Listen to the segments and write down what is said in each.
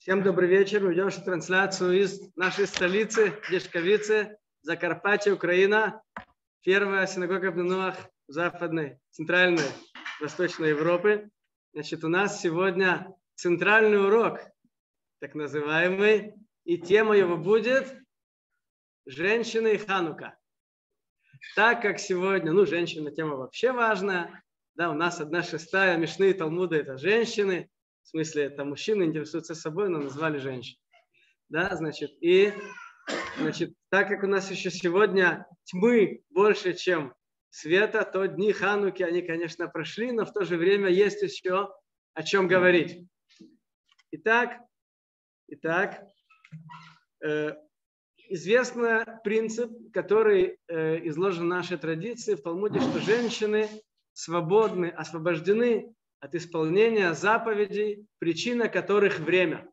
Всем добрый вечер. Мы ведем трансляцию из нашей столицы, Дешковицы, Закарпатье, Украина. Первая синагога в Нунуах Западной, Центральной, Восточной Европы. Значит, у нас сегодня центральный урок, так называемый, и тема его будет «Женщины и Ханука». Так как сегодня, женщина тема вообще важная, да, у нас 1/6 Мишны и Талмуда – это женщины. В смысле, это мужчины интересуются собой, но назвали женщин. Да, значит, так как у нас еще сегодня тьмы больше, чем света, то дни Хануки, они, конечно, прошли, но в то же время есть еще о чем говорить. Итак, известный принцип, который изложен в нашей традиции в Талмуде, что женщины свободны, освобождены от исполнения заповедей, причина которых время.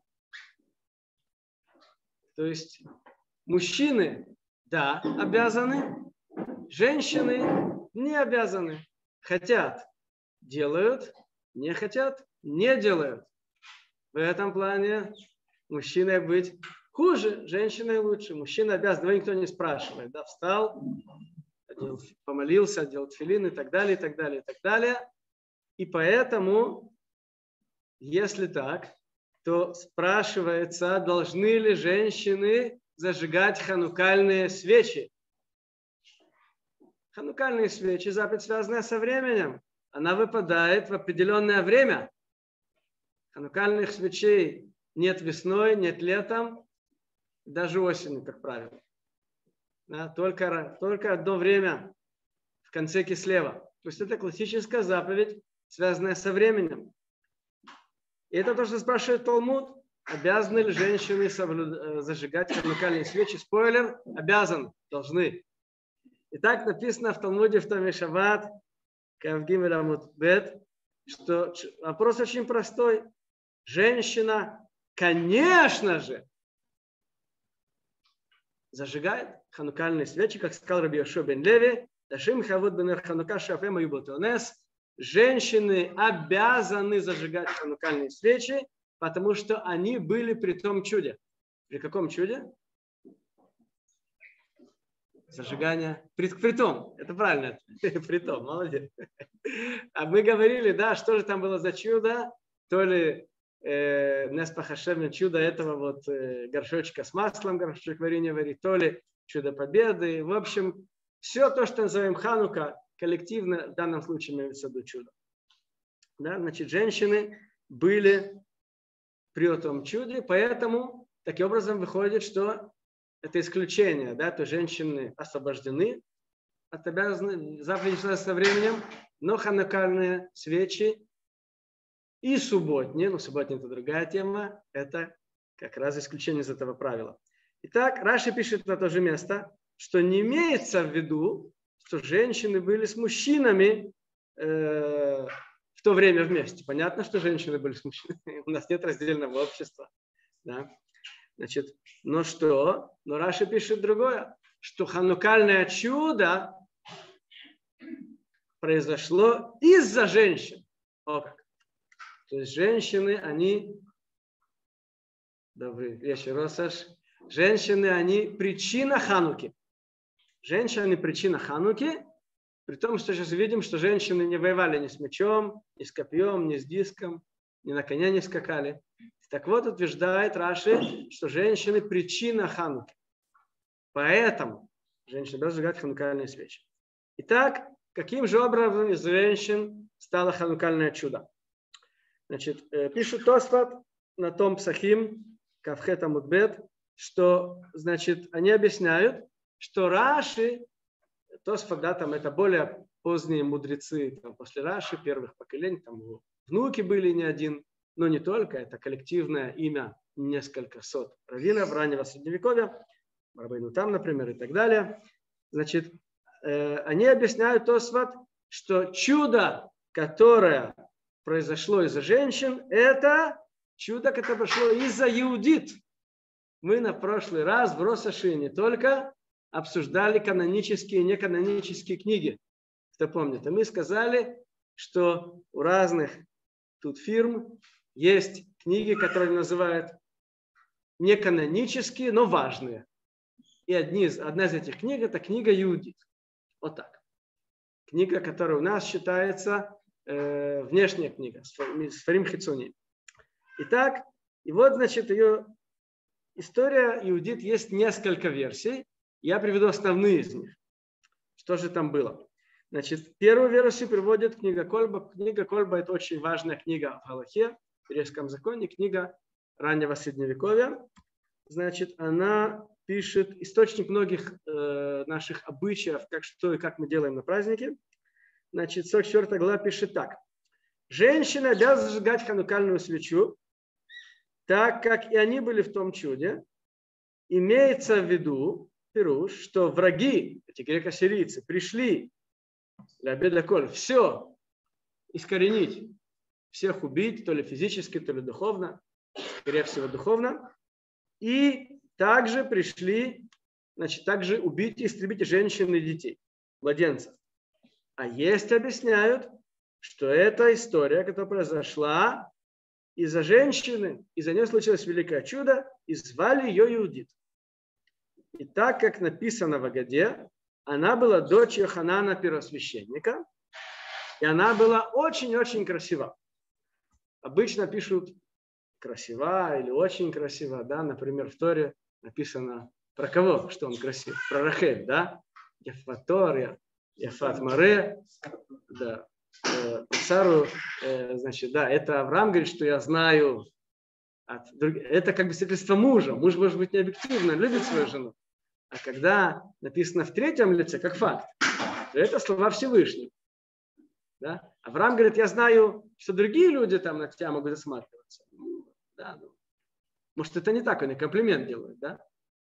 То есть мужчины, да, обязаны, женщины не обязаны. Хотят, делают, не хотят, не делают. В этом плане мужчиной быть хуже, женщиной лучше. Мужчина обязан, его никто не спрашивает. Да, встал, помолился, одел тфилин и так далее, и так далее, и так далее. И поэтому, если так, то спрашивается, должны ли женщины зажигать ханукальные свечи. Ханукальные свечи, заповедь, связанная со временем, она выпадает в определенное время. Ханукальных свечей нет весной, нет летом, даже осенью, как правило. Да, только одно время в конце кислева. То есть это классическая заповедь, связанная со временем. И это то, что спрашивает Талмуд. Обязаны ли женщины зажигать ханукальные свечи? Спойлер, обязаны, должны. И так написано в Талмуде в Томе Шаббат, Кав Гимель Амуд Бет, что вопрос очень простой. Женщина, конечно же, зажигает ханукальные свечи, как сказал Раби Йошуа бен Леви, Дашим Хавуд бен Ханука Шафема Юботонес. Женщины обязаны зажигать ханукальные свечи, потому что они были при том чуде. При каком чуде? Зажигание. При том. Это правильно. При том. Молодец. А мы говорили, да, что же там было за чудо? То ли Неспахашевне чудо этого горшочка с маслом, горшочек варенья варить, то ли чудо победы. В общем, все то, что называем Ханука, коллективно, в данном случае имеется в виду чудо. Да, значит, женщины были при этом чуде, поэтому таким образом выходит, что это исключение, да, то женщины освобождены от обязанности заповедей со временем, но ханукальные свечи и субботние, субботние это другая тема, это как раз исключение из этого правила. Итак, Раши пишет на то же место, что не имеется в виду, что женщины были с мужчинами в то время вместе. Понятно, что женщины были с мужчинами. У нас нет раздельного общества. Да? Значит, но Раши пишет другое, что ханукальное чудо произошло из-за женщин. О как. То есть женщины, они... Добрый вечер, Росаш. Женщины, они причина Хануки. Женщины причина Хануки, при том, что сейчас видим, что женщины не воевали ни с мечом, ни с копьем, ни с диском, ни на коне не скакали. Так вот, утверждает Раши, что женщины причина Хануки. Поэтому женщины должны зажигать ханукальные свечи. Итак, каким же образом из женщин стало ханукальное чудо? Значит, пишут Тосфот на том Псахим, Кавхет Амуд Бет, что, значит, они объясняют, что Раши, Тосфот, да, там это более поздние мудрецы, там, после Раши, первых поколений, там внуки были не один, но не только, это коллективное имя несколько сот раввинов раннего Средневековья, Рабейну Там, например, и так далее. Значит, они объясняют Тосфот, что чудо, которое произошло из-за женщин, это чудо, которое произошло из-за иудит. Мы на прошлый раз в Росаши не только обсуждали канонические и неканонические книги, кто помнит. И мы сказали, что у разных тут фирм есть книги, которые называют не канонические, но важные. И одна из этих книг – это книга Иудит. Вот так. Книга, которая у нас считается внешняя книга, Сфарим Хицуни. Итак, и вот, значит, ее история Иудит есть несколько версий. Я приведу основные из них. Что же там было? Значит, первую версию приводит книга Кольба. Книга Кольба – это очень важная книга в Галахе, в еврейском законе, книга раннего Средневековья. Значит, она пишет источник многих наших обычаев, как что и как мы делаем на празднике. Значит, 44 глава пишет так. Женщины обязаны зажигать ханукальную свечу, так как и они были в том чуде. Имеется в виду, пируш, что враги, эти греко-сирийцы, пришли для обеда коль, все искоренить, всех убить, то ли физически, то ли духовно, скорее всего духовно. И также пришли, значит, также убить и истребить женщин и детей, младенцев. А есть объясняют, что эта история, которая произошла из-за женщины, из-за нее случилось великое чудо, и звали ее Иудит. И так, как написано в Агаде, она была дочь Йоханана первосвященника, и она была очень-очень красива. Обычно пишут красива или очень красива, да, например, в Торе написано про кого, что он красив, про Рахель, да, Ефатория, Ефат Маре, да, Сару, значит, да, это Авраам говорит, что я знаю, это как бы свидетельство мужа, муж может быть не объективно, любит свою жену, а когда написано в третьем лице, как факт, то это слова Всевышнего, да, Авраам говорит, я знаю, что другие люди там на тебя могут засматриваться, да, ну, может это не так, они комплимент делают, да.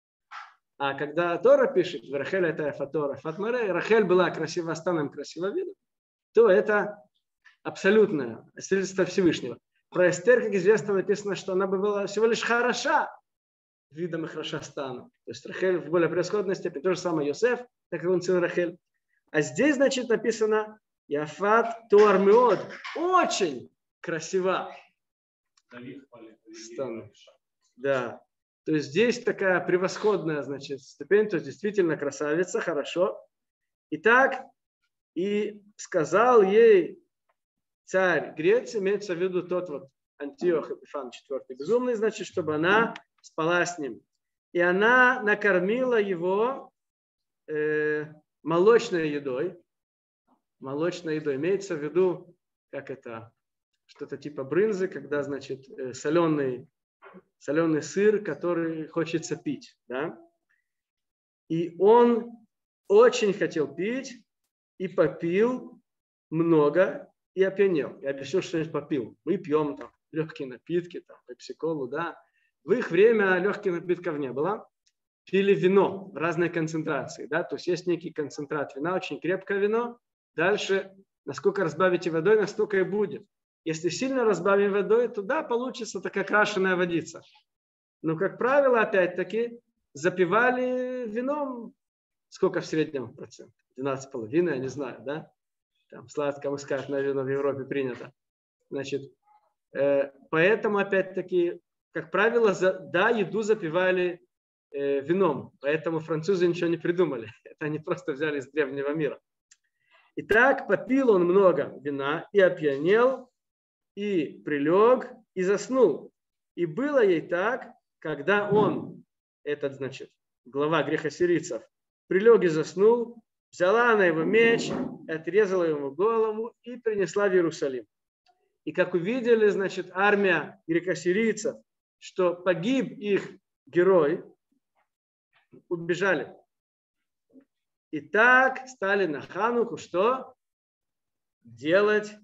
А когда Тора пишет, Рахель это Ефатора, Фатмаре, Рахель была красива, станом красиво видно, то это абсолютное свидетельство Всевышнего. Про Эстер, как известно, написано, что она была всего лишь хороша видом и хороша станом. То есть Рахель в более превосходной степени. То же самое Йосеф, так как он сын Рахель. А здесь, значит, написано Яфат Туар Меод. Очень красива станом. Да. То есть здесь такая превосходная, значит, ступень, то есть действительно красавица, хорошо. Итак, и сказал ей царь Греции, имеется в виду тот вот Антиох Эпифан IV безумный, значит, чтобы она спала с ним. И она накормила его молочной едой. Молочной едой. Имеется в виду, как это, что-то типа брынзы, когда, значит, соленый сыр, который хочется пить. Да? И он очень хотел пить и попил много и опьянел. Я объясню, что я попил. Мы пьем там легкие напитки, там, пепси-колу, да. В их время легких напитков не было. Пили вино в разной концентрации, да. То есть есть некий концентрат вина, очень крепкое вино. Дальше, насколько разбавите водой, настолько и будет. Если сильно разбавим водой, то да, получится такая крашеная водица. Но, как правило, опять-таки, запивали вином, сколько в среднем процент? 12,5, я не знаю, да? Там сладкому скажут, наверное, в Европе принято. Значит, поэтому, опять-таки, как правило, да, еду запивали вином. Поэтому французы ничего не придумали. Это они просто взяли из древнего мира. Итак, попил он много вина и опьянел, и прилег, и заснул. И было ей так, когда он, этот, значит, глава грехосирийцев, прилег и заснул, взяла она его меч, отрезала ему голову и принесла в Иерусалим. И как увидели, значит, армия грекосирийцев, что погиб их герой, убежали. И так стали на Хануку что? Делать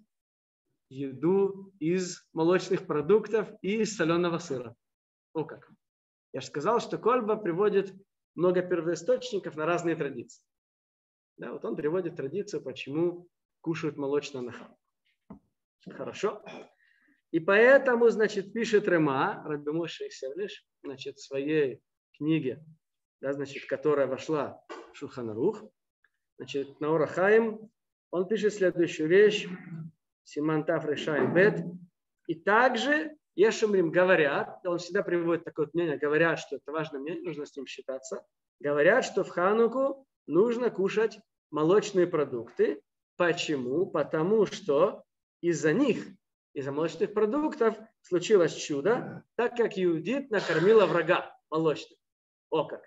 еду из молочных продуктов и из соленого сыра. О как. Я же сказал, что Кольба приводит много первоисточников на разные традиции. Да, вот он приводит традицию, почему кушают молочное на Хануку. Хорошо. И поэтому, значит, пишет Рема, Рабби Моше Исевлиш, значит, в своей книге, да, значит, которая вошла в Шулхан Арух, значит, на Ор ха-Хаим, он пишет следующую вещь, Симан Тав Решай Бет, и также Ешемрим говорят, он всегда приводит такое вот мнение, говорят, что это важное мнение, нужно с ним считаться. Говорят, что в Хануку нужно кушать молочные продукты. Почему? Потому что из-за них, из-за молочных продуктов случилось чудо, так как Иудит накормила врага молочным. О как!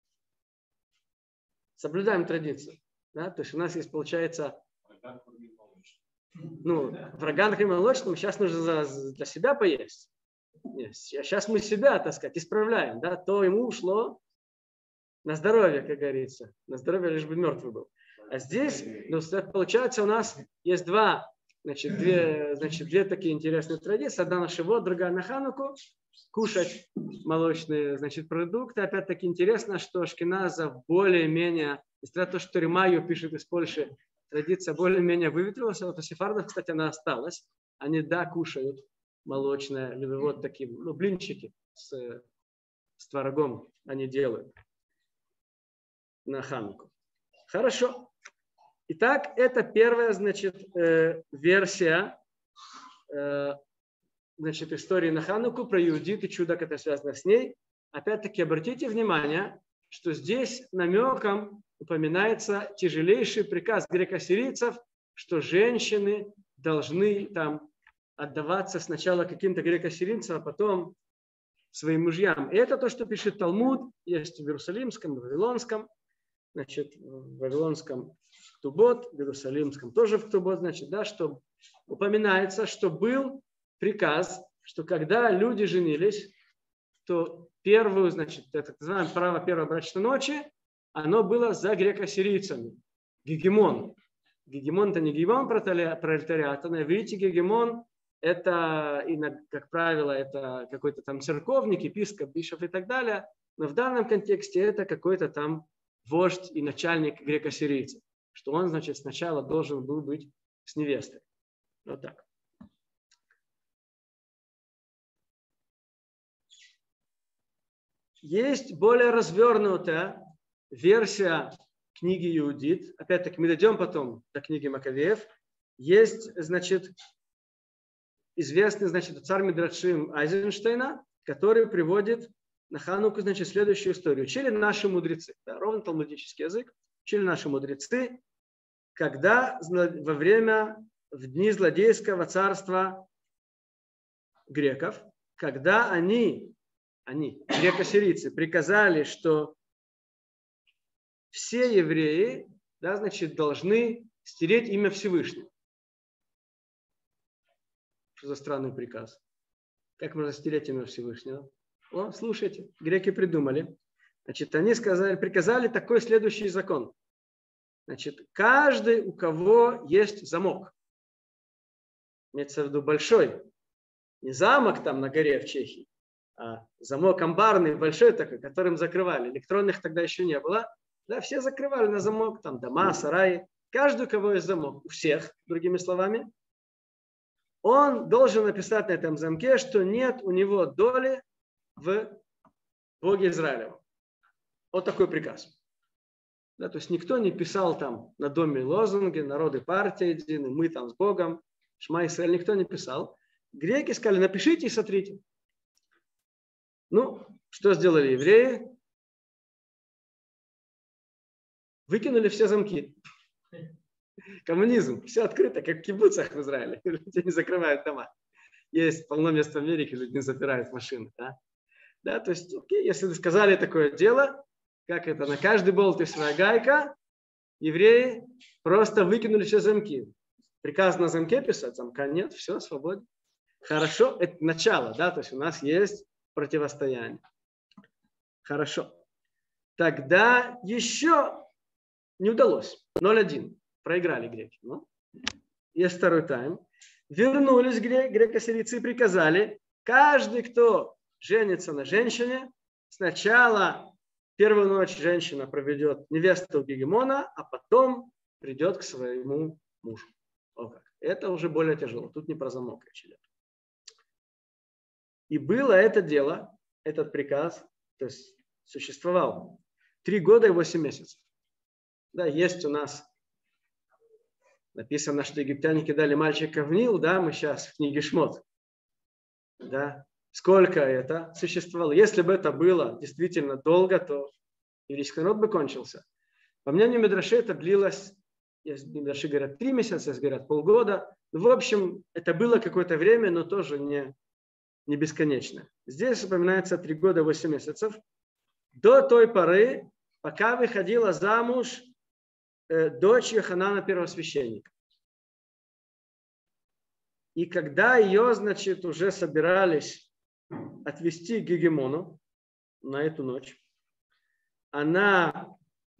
Соблюдаем традицию. Да? То есть у нас есть, получается, врага накормил молочным, сейчас нужно для себя поесть. Нет, сейчас мы себя, так сказать, исправляем. Да? То ему ушло на здоровье, как говорится. На здоровье лишь бы мертвый был. А здесь, получается, у нас есть две такие интересные традиции. Одна на Шивот, другая на Хануку. Кушать молочные, продукты. Опять-таки интересно, что Ашкеназов более-менее, несмотря на то, что Римаю пишет из Польши, традиция более-менее выветрилась. Вот у сефардов, кстати, она осталась. Они, да, кушают молочное, вот такие, блинчики с творогом они делают на Хануку. Хорошо. Итак, это первая, версия истории на Хануку про Иудит и чудо, которое связано с ней. Опять-таки, обратите внимание, что здесь намеком упоминается тяжелейший приказ греко-сирийцев, что женщины должны там отдаваться сначала каким-то греко-сирийцам, а потом своим мужьям. И это то, что пишет Талмуд, есть в Иерусалимском, в Вавилонском. В Вавилонском в Ктубот, в Иерусалимском тоже в Ктубот, что упоминается, что был приказ, что когда люди женились, то первую, так называемое право первой брачной ночи, оно было за греко-сирийцами. Гегемон. Гегемон – это не гегемон пролетариата, на иврите гегемон – это, как правило, это какой-то там церковник, епископ, бишоп и так далее, но в данном контексте это какой-то там вождь и начальник греко-сирийцев, что он, сначала должен был быть с невестой. Вот так. Есть более развернутая версия книги Иудит. Опять-таки, мы дойдем потом до книги Маковеев. Есть, известный, царь Мидрашим Айзенштейна, который приводит на Хануку, следующую историю. Учили наши мудрецы, да, ровно талмудический язык, учили наши мудрецы, когда в дни злодейского царства греков, когда они, греко-сирийцы, приказали, что все евреи, да, должны стереть имя Всевышнего. Что за странный приказ? Как можно стереть имя Всевышнего? Слушайте, греки придумали. Они приказали такой следующий закон. Каждый, у кого есть замок, имеется в виду большой, не замок там на горе в Чехии, а замок амбарный, большой такой, которым закрывали. Электронных тогда еще не было. Да, все закрывали на замок, там дома, сараи. Каждый, у кого есть замок, у всех, другими словами, он должен написать на этом замке, что нет у него доли в Боге Израилевом. Вот такой приказ. Да, то есть никто не писал там на доме лозунги, народы партии едины, мы там с Богом, Шма Исраэль, никто не писал. Греки сказали, напишите и сотрите. Что сделали евреи? Выкинули все замки. Коммунизм. Все открыто, как в кибуцах в Израиле. Люди не закрывают дома. Есть полно мест в Америке, люди не запирают машины. Да, то есть, если сказали такое дело, как это, на каждый болт есть своя гайка, евреи просто выкинули все замки. Приказ на замке писать, замка нет, все, свободно. Хорошо, это начало, да, то есть у нас есть противостояние. Хорошо. Тогда еще не удалось. 0-1. Проиграли греки. Есть второй тайм. Вернулись греко-сирийцы и приказали, каждый, кто женится на женщине, сначала первую ночь женщина проведет невеста у гегемона, а потом придет к своему мужу. Это уже более тяжело. Тут не про замок речь идет. И было это дело, этот приказ, то есть существовал 3 года и 8 месяцев. Да, есть у нас написано, что египтяне кидали мальчика в Нил, да, мы сейчас в книге Шмот. Да? Сколько это существовало? Если бы это было действительно долго, то еврейский народ бы кончился. По мнению Мидраши, это длилось, Мидраши говорят 3 месяца, говорят полгода. В общем, это было какое-то время, но тоже не бесконечно. Здесь упоминается 3 года 8 месяцев. До той поры, пока выходила замуж дочь Йоханана первосвященника. И когда ее, значит, уже собирались отвезти к Гегемону на эту ночь, она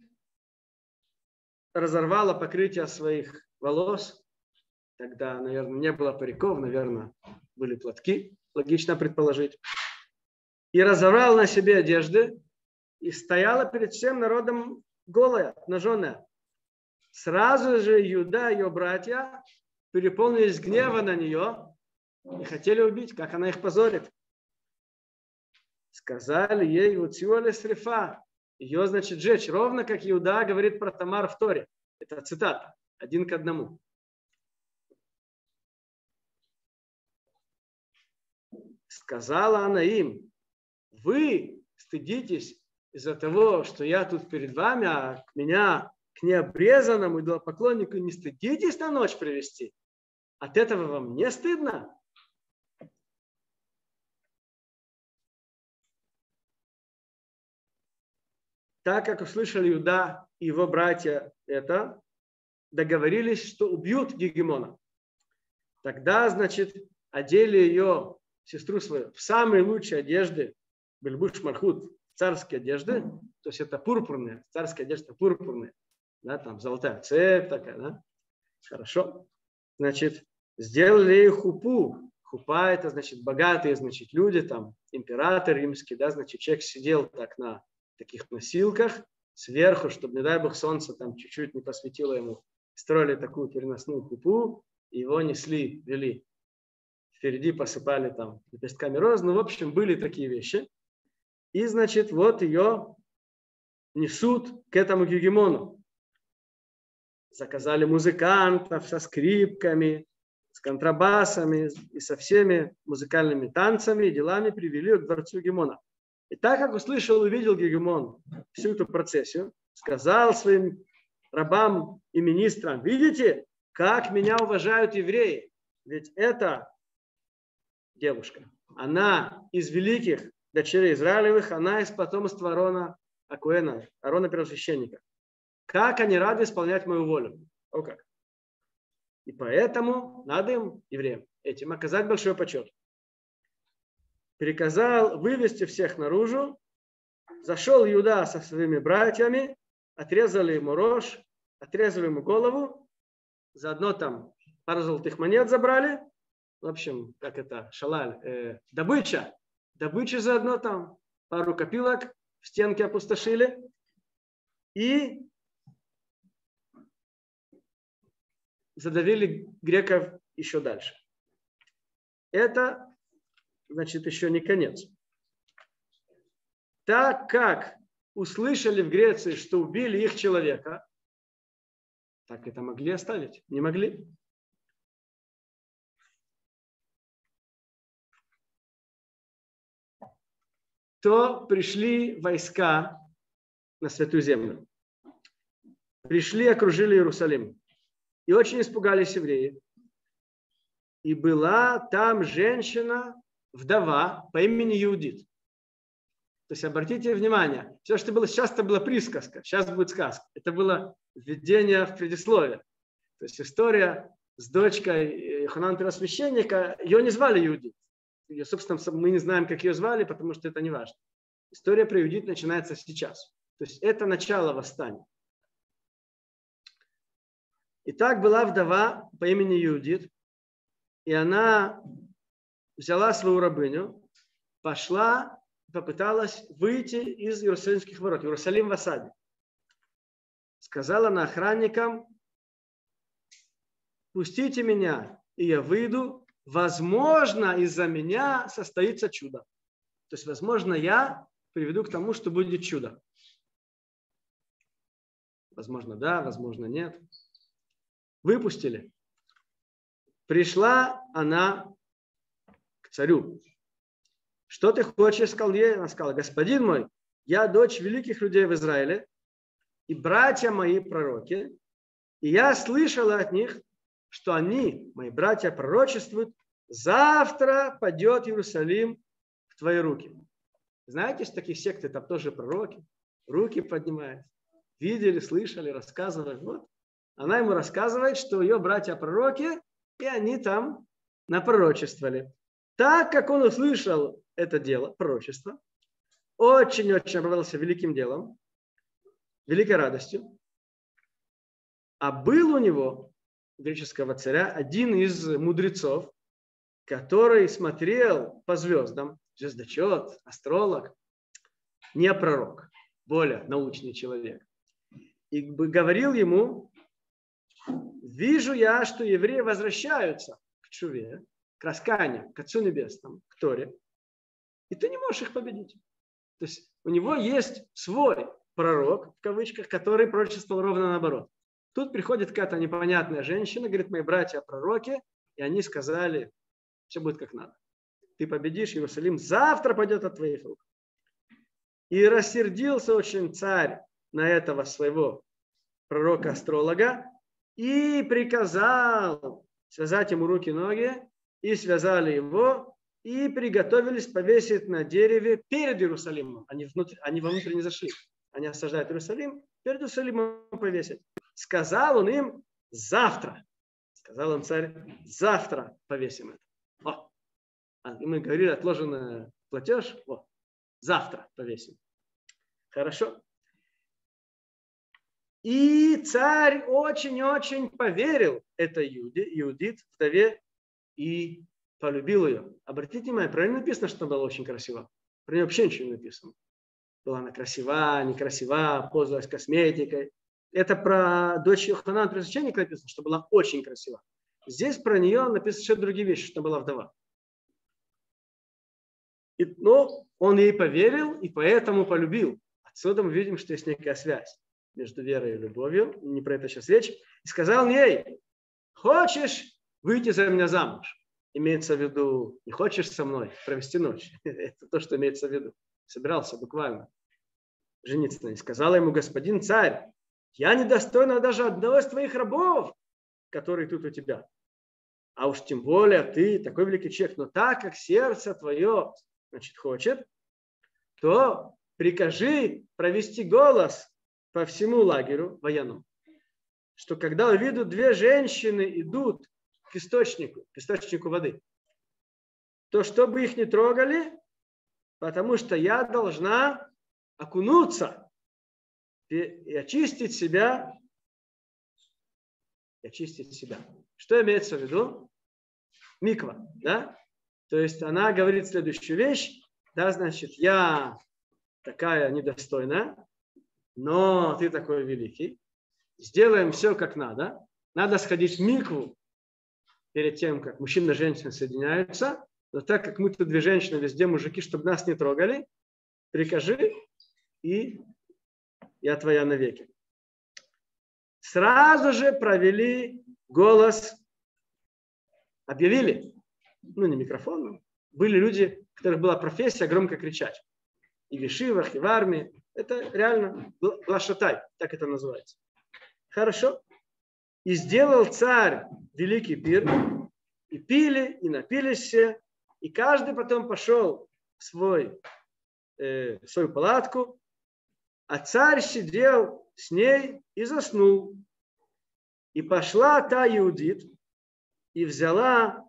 разорвала покрытие своих волос. Тогда, наверное, не было париков, наверное, были платки, логично предположить. И разорвала на себе одежды и стояла перед всем народом голая, обнаженная. Сразу же Иуда и ее братья переполнились гнева на нее и хотели убить, как она их позорит. Сказали ей: «Уциоле срифа». Ее, значит, сжечь, ровно как Иуда говорит про Тамар в Торе. Это цитата, 1 к 1. Сказала она им: вы стыдитесь из-за того, что я тут перед вами, а к необрезанному идолопоклоннику не стыдитесь на ночь привести? От этого вам не стыдно? Так как услышали Иуда и его братья это, договорились, что убьют Гегемона. Тогда, значит, одели ее, сестру свою, в самые лучшие одежды, бельбуш мархут, царские одежды, то есть это пурпурные, царские одежды пурпурные, да, там золотая цепь такая, да, хорошо. Значит, сделали ей хупу. Хупа — это, значит, богатые, значит, люди, там, император римский, да, значит, человек сидел так на таких носилках сверху, чтобы, не дай бог, солнце там чуть-чуть не посветило ему. Строили такую переносную хупу, и его несли, вели. Впереди посыпали там лепестками роз. Ну, в общем, были такие вещи. И, значит, вот ее несут к этому Гегемону. Заказали музыкантов со скрипками, с контрабасами и со всеми музыкальными танцами и делами привели ее к дворцу Гегемона. И так как услышал, увидел Гегемон всю эту процессию, сказал своим рабам и министрам: видите, как меня уважают евреи? Ведь эта девушка, она из великих дочерей Израилевых, она из потомства Аарона Акуэна, Аарона первосвященника. Как они рады исполнять мою волю. О как. И поэтому надо им, евреям, этим оказать большой почет. Приказал вывести всех наружу. Зашел Иуда со своими братьями, отрезали ему рожь, отрезали ему голову. Заодно там пару золотых монет забрали. В общем, как это, шалаль, добыча. Добыча заодно там, пару копилок в стенке опустошили. И задавили греков еще дальше. Это, значит, еще не конец. Так как услышали в Греции, что убили их человека, так это могли оставить? Не могли. То пришли войска на Святую Землю. Пришли, окружили Иерусалим. И очень испугались евреи. И была там женщина, вдова по имени Иудит. То есть обратите внимание, все, что было сейчас, это была присказка, сейчас будет сказка. Это было введение в предисловие. То есть история с дочкой Йоханана первосвященника, ее не звали Иудит. Ее, собственно, мы не знаем, как ее звали, потому что это не важно. История про Иудит начинается сейчас. То есть это начало восстания. Итак, была вдова по имени Иудит, и она взяла свою рабыню, пошла, попыталась выйти из Иерусалимских ворот, Иерусалим в осаде. Сказала она охранникам: пустите меня, и я выйду, возможно, из-за меня состоится чудо. То есть, возможно, я приведу к тому, что будет чудо. Возможно, да, возможно, нет. Выпустили. Пришла она к царю что ты хочешь, сказал ей? Она сказала, господин мой, я дочь великих людей в Израиле, и братья мои пророки, и я слышала от них, что они, мои братья, пророчествуют, завтра падет Иерусалим в твои руки. Знаете, из таких сект там тоже пророки, руки поднимают. Видели, слышали, рассказывали. Вот. Она ему рассказывает, что ее братья-пророки, и они там напророчествовали. Так как он услышал это дело, пророчество, очень-очень обрадовался великим делом, великой радостью. А был у него, греческого царя, один из мудрецов, который смотрел по звездам, звездочет, астролог, не пророк, более научный человек. И говорил ему, вижу я, что евреи возвращаются к чуве, к раскаянию, к Отцу Небесному, к Торе, и ты не можешь их победить. То есть у него есть свой пророк, в кавычках, который пророчествовал ровно наоборот. Тут приходит какая-то непонятная женщина, говорит, мои братья пророки, и они сказали, все будет как надо. Ты победишь, Иерусалим завтра пойдет от твоих рук. И рассердился очень царь на этого своего пророка-астролога и приказал связать ему руки и ноги, и связали его, и приготовились повесить на дереве перед Иерусалимом. Они вовнутрь не зашли. Они осаждают Иерусалим, перед Иерусалимом повесить. Сказал он им, завтра. Сказал он царь, завтра повесим это. И мы говорили, отложенный платеж, завтра повесим. Хорошо. И царь очень-очень поверил этой Иудит, вдове, и полюбил ее. Обратите внимание, правильно написано, что она была очень красива. Про нее вообще ничего не написано. Была она красива, некрасива, пользовалась косметикой. Это про дочь Йоханана Пресвященника написано, что была очень красива. Здесь про нее написано что-то другие вещи, что была вдова. Но он ей поверил и поэтому полюбил. Отсюда мы видим, что есть некая связь между верой и любовью. Не про это сейчас речь. И сказал ей, хочешь выйти за меня замуж? Имеется в виду, не хочешь со мной провести ночь? Это то, что имеется в виду. Собирался буквально жениться на ней. Сказал ему, господин царь, я недостойна даже одного из твоих рабов, который тут у тебя. А уж тем более ты такой великий человек. Но так как сердце твое, значит, хочет, то прикажи провести голос по всему лагерю военному, что когда увидят две женщины идут к источнику воды, то чтобы их не трогали, потому что я должна окунуться и очистить себя. Что имеется в виду? Миква, да? То есть она говорит следующую вещь, да, значит, я такая недостойная, но ты такой великий. Сделаем все как надо. Надо сходить в микву перед тем, как мужчина и женщина соединяются. Но так как мы тут две женщины, везде мужики, чтобы нас не трогали, прикажи, и я твоя навеки. Сразу же провели голос, объявили, не микрофоном, были люди, у которых была профессия громко кричать. И в ешивах, и в армии. Это реально глашатай, так это называется. Хорошо. И сделал царь великий пир, и пили, и напились все, и каждый потом пошел в свою палатку, а царь сидел с ней и заснул. И пошла та Иудит и взяла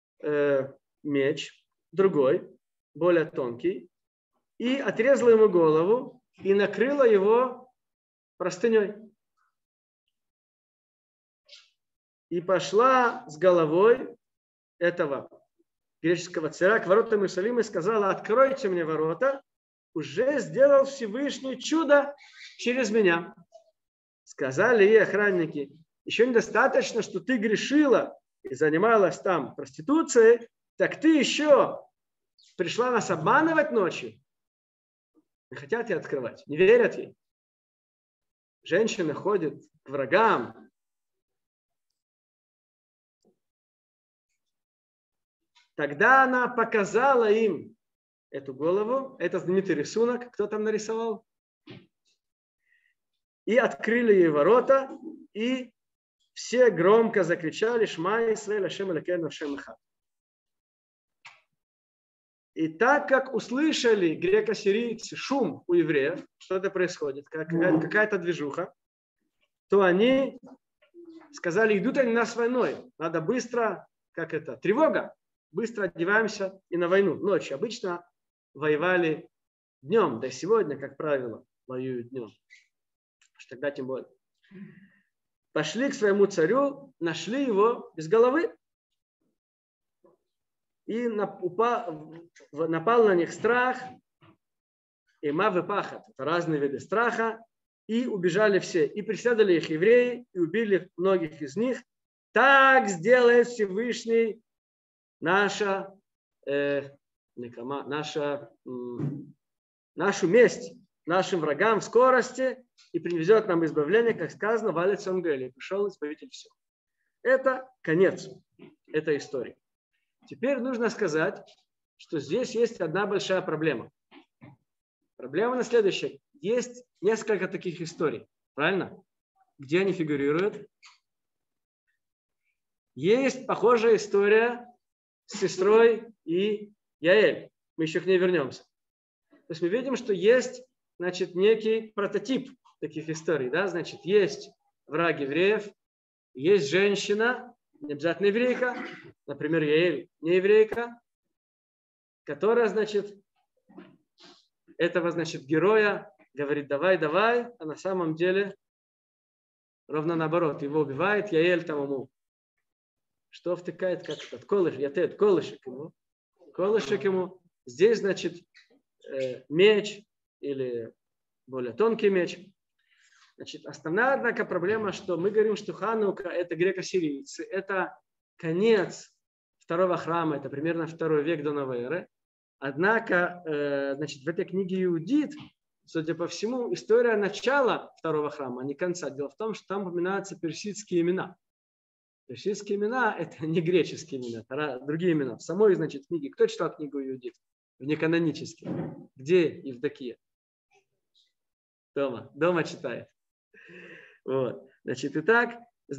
меч, другой, более тонкий, и отрезала ему голову и накрыла его простыней. И пошла с головой этого греческого царя к воротам Иерусалима и сказала, откройте мне ворота, уже сделал Всевышний чудо через меня. Сказали ей охранники, еще недостаточно, что ты грешила и занималась там проституцией, так ты еще пришла нас обманывать ночью. Не хотят ей открывать, не верят ей. Женщина ходит к врагам. Тогда она показала им эту голову. Это знаменитый рисунок. Кто там нарисовал? И открыли ей ворота, и все громко закричали: «Шма Исраэль, Ашем Элокейну, Ашем Эхад». И так как услышали греко-сирийцы шум у евреев, что-то происходит, какая-то движуха, то они сказали: идут они нас войной, надо быстро, тревога, быстро одеваемся и на войну. Ночью обычно воевали днем, да и сегодня, как правило, воюют днем. Тогда тем более. Пошли к своему царю, нашли его без головы. И напал на них страх, и мав и пахат, это разные виды страха, и убежали все. И преследовали их евреи, и убили многих из них. Так сделает Всевышний нашу месть нашим врагам в скорости и привезет нам избавление, как сказано, валит Сонгели, пришел избавитель всех. Это конец этой истории. Теперь нужно сказать, что здесь есть одна большая проблема. Проблема на следующее. Есть несколько таких историй, правильно? Где они фигурируют? Есть похожая история с сестрой и Яэль. Мы еще к ней вернемся. То есть мы видим, что есть, некий прототип таких историй. Да? Значит, есть враг евреев, есть женщина, не обязательно еврейка, например, Яэль не еврейка, которая, этого, героя говорит: давай, давай, а на самом деле ровно наоборот, его убивает, Яэль там ему что втыкает, как этот колышек ему. Здесь, меч или более тонкий меч. Основная, однако, проблема, что мы говорим, что Ханука – это греко-сирийцы, это конец второго храма, это примерно 2 век до новой эры. Однако, в этой книге Иудит, судя по всему, история начала второго храма, а не конца. Дело в том, что там упоминаются персидские имена. Персидские имена – это не греческие имена, это другие имена. В самой, книге. Кто читал книгу Иудит? В неканонических. Где Евдокия? Дома читает. Вот. Итак,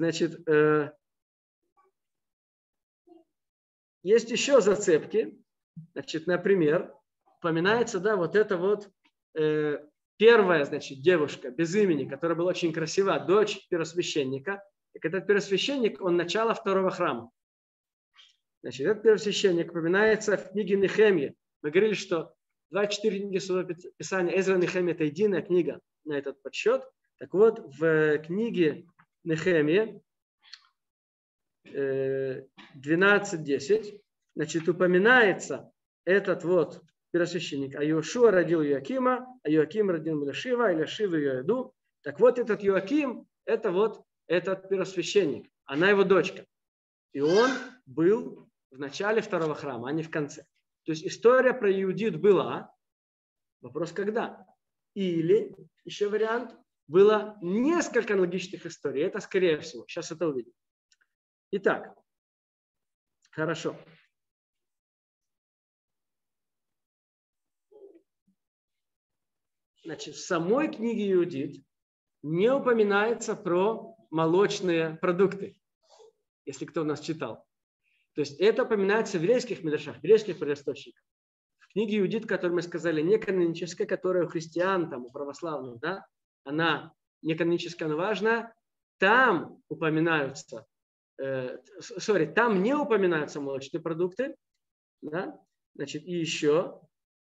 есть еще зацепки. Например, упоминается, первая, девушка без имени, которая была очень красива, дочь первосвященника. Так этот первосвященник, он начало второго храма. Этот первосвященник упоминается в книге Нехемии. Мы говорили, что 24 книги Священного Писания Эзра Нехемия – это единая книга на этот подсчет. Так вот, в книге Нехемии 12:10, упоминается этот первосвященник. А Йошуа родил Йоакима, а Йоаким родил Элиашива, Элиашива Йоэду. Так вот, этот Йоаким – это этот первосвященник, она его дочка. И он был в начале второго храма, а не в конце. То есть история про Иудит была. Вопрос, когда? Или, еще вариант, было несколько аналогичных историй. Это скорее всего. Сейчас это увидим. Итак, хорошо. В самой книге Иудит не упоминается про молочные продукты, если кто у нас читал. То есть это упоминается в еврейских мидрашах, в еврейских первоисточниках. В книге Иудит, которую мы сказали, не каноническая, которая у христиан, у православных, да, она не каноническая, но важная, там упоминаются, там не упоминаются молочные продукты, да, и еще,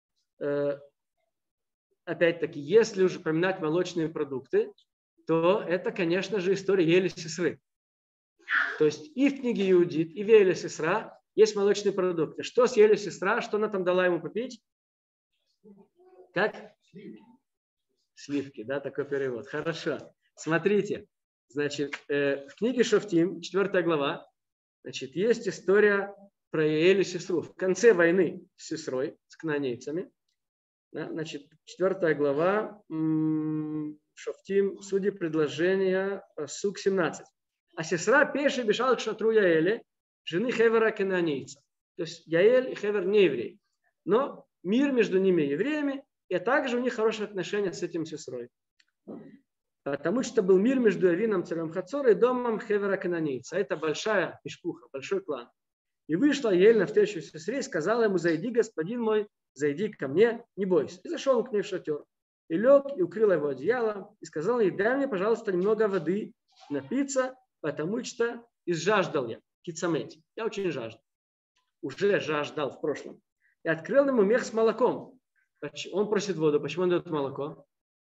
опять-таки, если уже упоминать молочные продукты, то это, конечно же, история Ели Сесры. То есть и в книге Иудит, и в Ели Сесра есть молочные продукты. Что с Ели Сесра? Что она там дала ему попить? Как? Сливки, да, такой перевод. Хорошо. Смотрите. В книге Шофтим, 4 глава, есть история про Ели Сесру. В конце войны с сесрой, с кнаанейцами, да, 4 глава, Шофтим, судьи предложения, пасук 17. А сестра пеше бежала к шатру Яэли, жены Хевера кнаанейца. То есть Яэль и Хевер не еврей. Но мир между ними и евреями, и также у них хорошие отношения с этим сестрой. Потому что был мир между Явином, царем Хацора, и домом Хевера Кананейца. Это большая мишпуха, большой клан. И вышла Яэль навстречу сестре и сказала ему: зайди, господин мой, зайди ко мне, не бойся. И зашел он к ней в шатер. И лег, и укрыл его одеялом, и сказал ей: дай мне, пожалуйста, немного воды напиться, потому что изжаждал я, кицамети. Я очень жаждал. Уже жаждал в прошлом. И открыл ему мех с молоком. Он просит воду. Почему он дает молоко?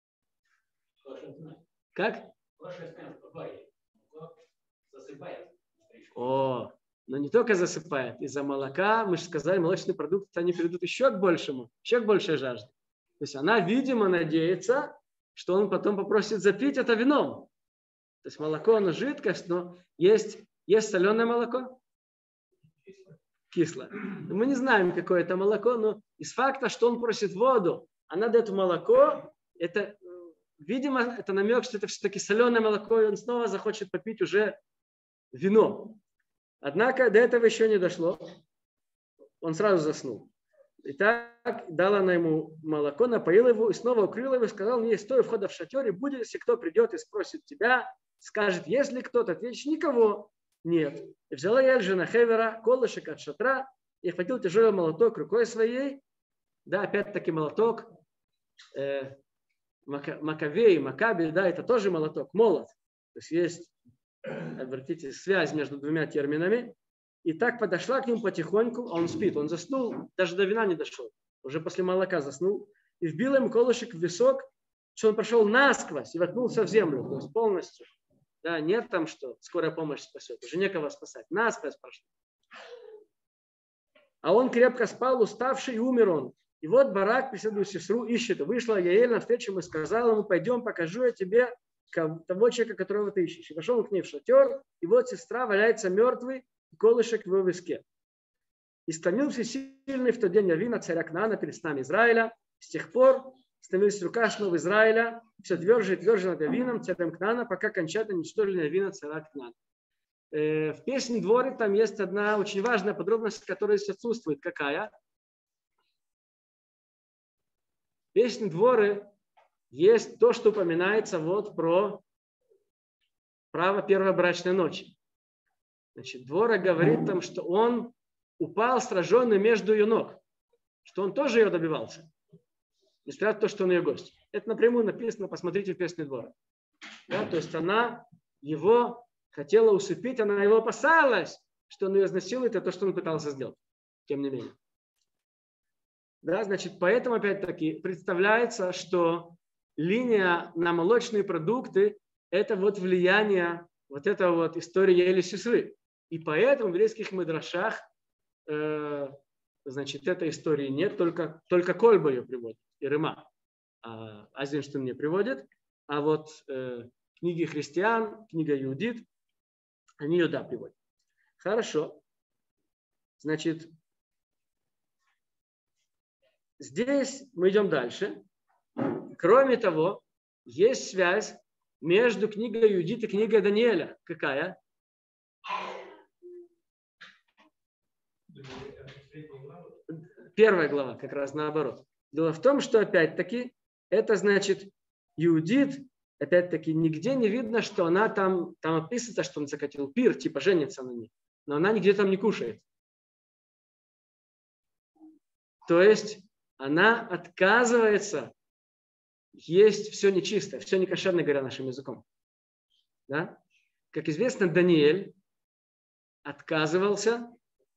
Как? О, но не только засыпает. Из-за молока, мы же сказали, молочные продукты, они приведут еще к большему, еще к большей жажде. То есть она, видимо, надеется, что он потом попросит запить это вином. То есть молоко, оно жидкость, но есть соленое молоко? Кислое. Мы не знаем, какое это молоко, но из факта, что он просит воду, она дает молоко, это, видимо, это намек, что это все-таки соленое молоко, и он снова захочет попить уже вино. Однако до этого еще не дошло. Он сразу заснул. И так дала она ему молоко, напоила его и снова укрыла его и сказал: не стой у входа в шатер, и будет, если кто придет и спросит тебя, скажет: если кто-то, ответишь: никого нет. И взяла Яэль, жена Хевера, колышек от шатра, и хватил тяжелый молоток рукой своей. Да, опять-таки молоток. Макавей, Макаби, да, это тоже молоток, молот. То есть есть, обратите, связь между двумя терминами. И так подошла к нему потихоньку, а он спит, он заснул, даже до вина не дошел, уже после молока заснул, и вбила ему колышек в висок, что он прошел насквозь и воткнулся в землю, то есть полностью. Да, нет там, что скорая помощь спасет, уже некого спасать, насквозь прошел. А он крепко спал, уставший, и умер он. И вот Барак, преследуя сестру, ищет. Вышла Яэль навстречу ему и сказала ему: пойдем, покажу я тебе того человека, которого ты ищешь. И пошел он к ней в шатер, и вот сестра валяется мертвый, колышек в его виске. И склонился сильный в тот день Явина, царя Кнаана, перед снами Израиля. С тех пор становилась рука снова Израиля все тверже и тверже над Явином, царем Кнаана, пока окончательно уничтожили Явина, царя Кнаана. В песне Дворы там есть одна очень важная подробность, которая здесь отсутствует. Какая? В песне Дворы есть то, что упоминается вот про право первой брачной ночи. Значит, Двора говорит там, что он упал сраженный между ее ног, что он тоже ее добивался, несмотря на то, что он ее гость. Это напрямую написано, посмотрите в песне Двора. Да, то есть она его хотела усыпить, она его опасалась, что он ее изнасилует, это то, что он пытался сделать, тем не менее. Да, значит, поэтому, опять-таки, представляется, что линия на молочные продукты – это вот влияние вот этого вот истории Яэли сестры. И поэтому в еврейских мидрашах, значит, этой истории нет, только Кольба ее приводит, и Рыма. Азинштейн не приводит, а вот книги христиан, книга Иудит, они ее, да, приводят. Хорошо. Значит, здесь мы идем дальше. Кроме того, есть связь между книгой Иудит и книгой Даниэля. Какая? Первая глава, как раз наоборот. Дело в том, что опять-таки, это значит, Иудит, опять-таки, нигде не видно, что она там описано, что он закатил пир, типа женится на ней. Но она нигде там не кушает. То есть, она отказывается есть все нечистое, все некошерное, говоря нашим языком. Да? Как известно, Даниэль отказывался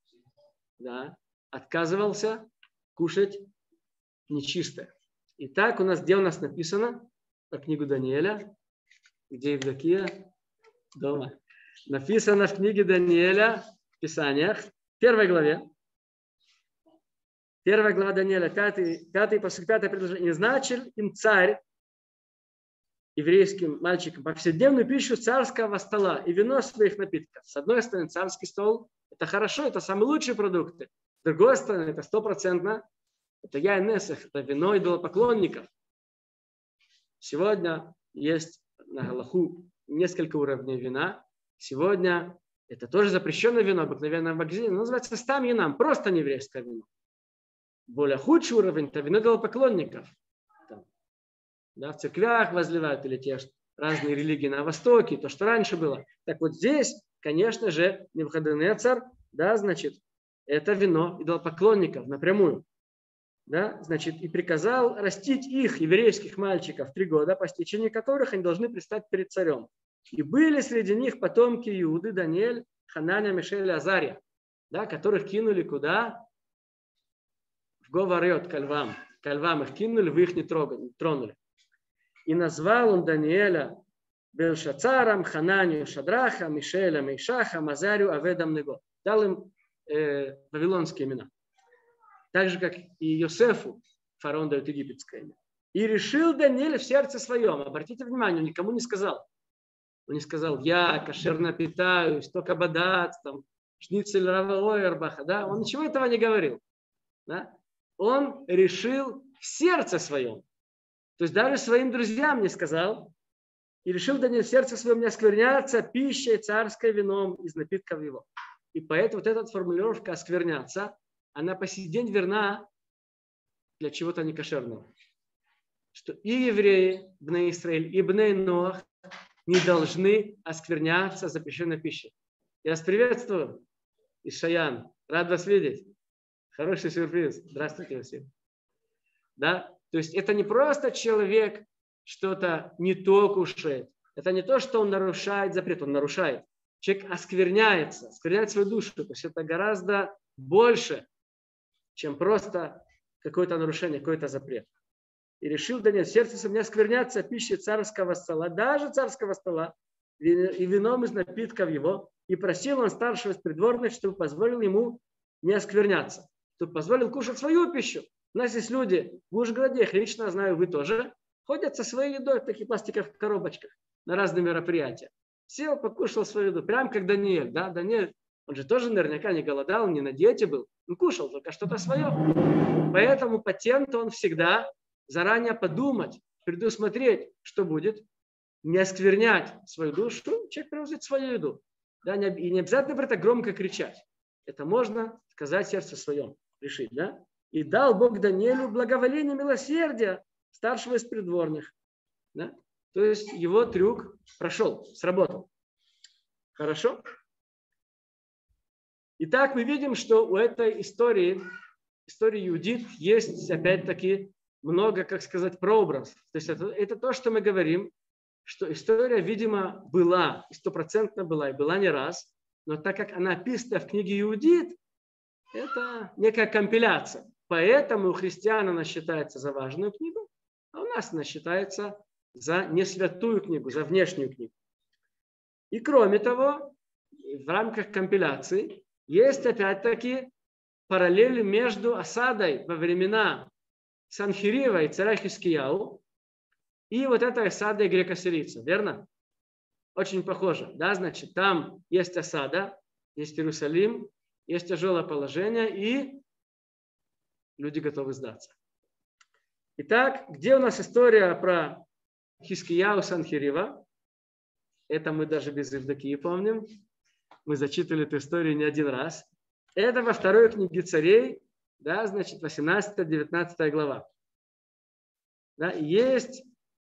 кушать нечистое. Итак, где у нас написано по книгу Даниэля, где Евдокия? Дома. Написано в книге Даниэля в Писаниях, в первой главе. Первая глава Даниэля, 5 посыл, 5 предложение. «И назначил им царь, еврейским мальчикам, повседневную пищу царского стола и вино своих напитков». С одной стороны, царский стол – это хорошо, это самые лучшие продукты. С другой стороны, это 100%, это яйнесах, это вино идолопоклонников. Сегодня есть на Галаху несколько уровней вина. Сегодня это тоже запрещенное вино, обыкновенное в магазине, называется стам янам, просто нееврейское вино. более худший уровень – это вино идолопоклонников. Да, в церквях возливают или те разные религии на Востоке, то, что раньше было. Так вот здесь, конечно же, Навуходоносор, да, значит, это вино идолопоклонников напрямую. Да, значит, и приказал растить их, еврейских мальчиков, 3 года, по истечении которых они должны предстать перед царем. И были среди них потомки Иуды, Даниэль, Хананя, Мишель, Азария, да, которых кинули куда? В Говорет, ко львам. Ко львам их кинули, вы их не тронули. И назвал он Даниэля Белшацаром, Хананию, Шадраха, Мишеля, Мейшаха, Азарию, Аведам Него. Дал им вавилонские имена. Так же, как и Йосефу, фараон дает египетское имя. И решил Даниэль в сердце своем. Обратите внимание, он никому не сказал. Он не сказал, я кошерно питаюсь, только бадат, там, шницель Рава Ойербаха. Да? Он ничего этого не говорил. Да? Он решил в сердце своем. То есть даже своим друзьям не сказал. И решил Даниэль в сердце своем не оскверняться пищей царской вином из напитков его. И поэтому вот эта формулировка «оскверняться», она по сей день верна для чего-то некошерного. Что и евреи, Бней Исраэль, и Бней Ноах не должны оскверняться запрещенной пищей. Я вас приветствую, Ишаян. Рад вас видеть. Хороший сюрприз. Здравствуйте всем. Да? То есть это не просто человек что-то не то кушает. Это не то, что он нарушает запрет, он нарушает. Человек оскверняется, оскверняет свою душу. То есть это гораздо больше, чем просто какое-то нарушение, какой-то запрет. И решил Даниэль в сердце своем не оскверняться пищей царского стола, даже царского стола, и вином из напитков его. И просил он старшего из придворных, чтобы позволил ему не оскверняться. Чтобы позволил кушать свою пищу. У нас есть люди в Ужгороде, их лично знаю, вы тоже, ходят со своей едой в таких пластиковых коробочках на разные мероприятия. Сел, покушал свою еду, прям как Даниэль. Да? Даниэль, он же тоже наверняка не голодал, не на диете был. Он кушал только что-то свое. Поэтому патент он всегда заранее подумать, предусмотреть, что будет, не осквернять свою душу, человек привозит свою еду. Да? И не обязательно про это громко кричать. Это можно сказать в сердце своем, решить. Да? И дал Бог Даниэлю благоволение милосердия старшего из придворных. Да? То есть его трюк прошел, сработал. Хорошо? Итак, мы видим, что у этой истории Иудит, есть опять-таки много, как сказать, прообразов. То есть это то, что мы говорим, что история, видимо, была, и 100% была, и была не раз, но так как она описана в книге Иудит, это некая компиляция. Поэтому у христиан она считается за важную книгу, а у нас она считается за несвятую книгу, за внешнюю книгу. И кроме того, в рамках компиляции есть опять-таки параллели между осадой во времена Санхирива и царя Хискияу и вот этой осадой греко-сирийцев, верно? Очень похоже, да, значит, там есть осада, есть Иерусалим, есть тяжелое положение, и люди готовы сдаться. Итак, где у нас история про Хискияу Санхирива? Это мы даже без Евдокии помним. Мы зачитывали эту историю не один раз. Это во второй книге царей, да, значит, 18-19 глава. Да, есть,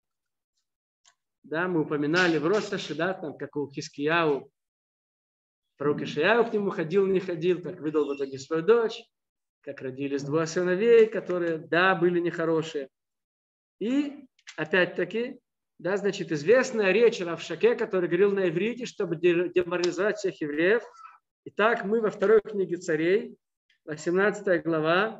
да, мы упоминали в Росташе, да, там, как у Хискияу, пророк Ишаяу к нему ходил, не ходил, как выдал в итоге свою дочь, как родились 2 сыновей, которые, да, были нехорошие. И, опять-таки, да, значит, известная речь Равшаке, который говорил на иврите, чтобы деморализовать всех евреев. Итак, мы во второй книге царей, 18 глава,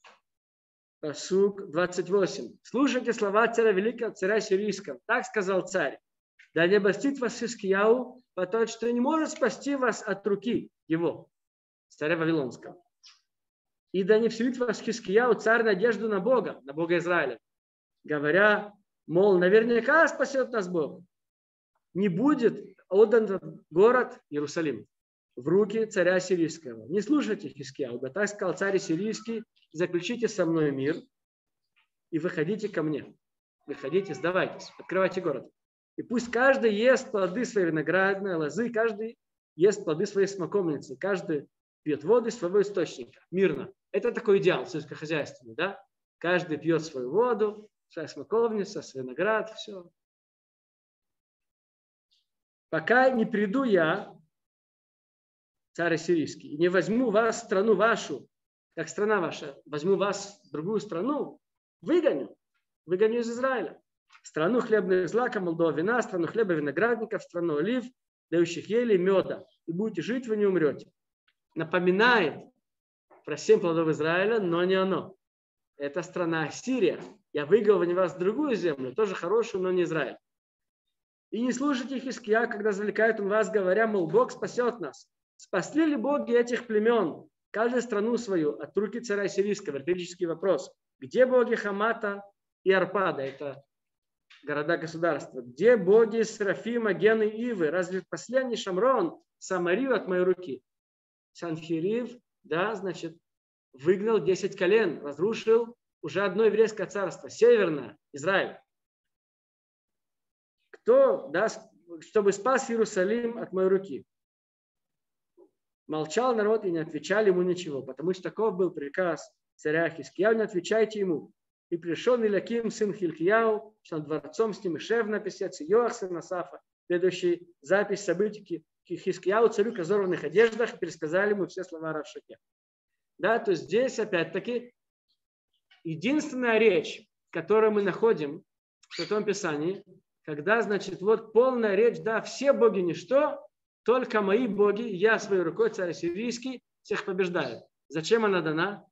пасук 28. «Слушайте слова царя великого, царя сирийского. Так сказал царь. Да не обольстит вас Хискияу, потому что не может спасти вас от руки его, царя Вавилонского. И да не вселит вас Хискияу, царь, надежду на Бога Израиля, говоря, мол, наверняка спасет нас Бог. Не будет отдан город Иерусалим в руки царя сирийского. Не слушайте Хискияу, да так сказал царь сирийский, заключите со мной мир и выходите ко мне. Выходите, сдавайтесь, открывайте город. И пусть каждый ест плоды своей виноградной лозы, каждый ест плоды своей смоковницы, каждый пьет воду из своего источника, мирно. Это такой идеал сельскохозяйственный, да? Каждый пьет свою воду, своя смоковница, свой виноград, все. Пока не приду я, царь ассирийский, и не возьму вас в страну вашу, как страна ваша, возьму вас в другую страну, выгоню из Израиля. Страну хлебных злаков, молодого вина, страну хлеба виноградников, страну олив, дающих ели и меда. И будете жить, вы не умрете. Напоминает про 7 плодов Израиля, но не оно. Это страна Ассирия. Я выгоню вас в другую землю, тоже хорошую, но не Израиль. И не слушайте Хиския, когда завлекает он вас, говоря, мол, Бог спасет нас. Спасли ли боги этих племен, каждую страну свою, от руки царя сирийского? Риторический вопрос. Где боги Хамата и Арпада? Это города-государства. Где боги Серафима, Гены и Ивы? Разве последний Шамрон, Самарию от моей руки? Санхирив, да, значит, выгнал 10 колен, разрушил уже одно еврейское царство, северное, Израиль. Кто, да, чтобы спас Иерусалим от моей руки? Молчал народ и не отвечали ему ничего, потому что таков был приказ царя Хискияу, не отвечайте ему. И пришел Иляким, сын Хилкияу, что над дворцом с ним и Шевна, писец, и Йоах, сын Асафа, следующий запись событий Хискияу, царю в разорванных одеждах, и пересказали ему все слова Равшаке. Да, то есть здесь опять-таки единственная речь, которую мы находим в Святом Писании, когда, значит, вот полная речь, да, все боги ничто, только мои боги, я своей рукой, царь ассирийский, всех побеждаю. Зачем она дана?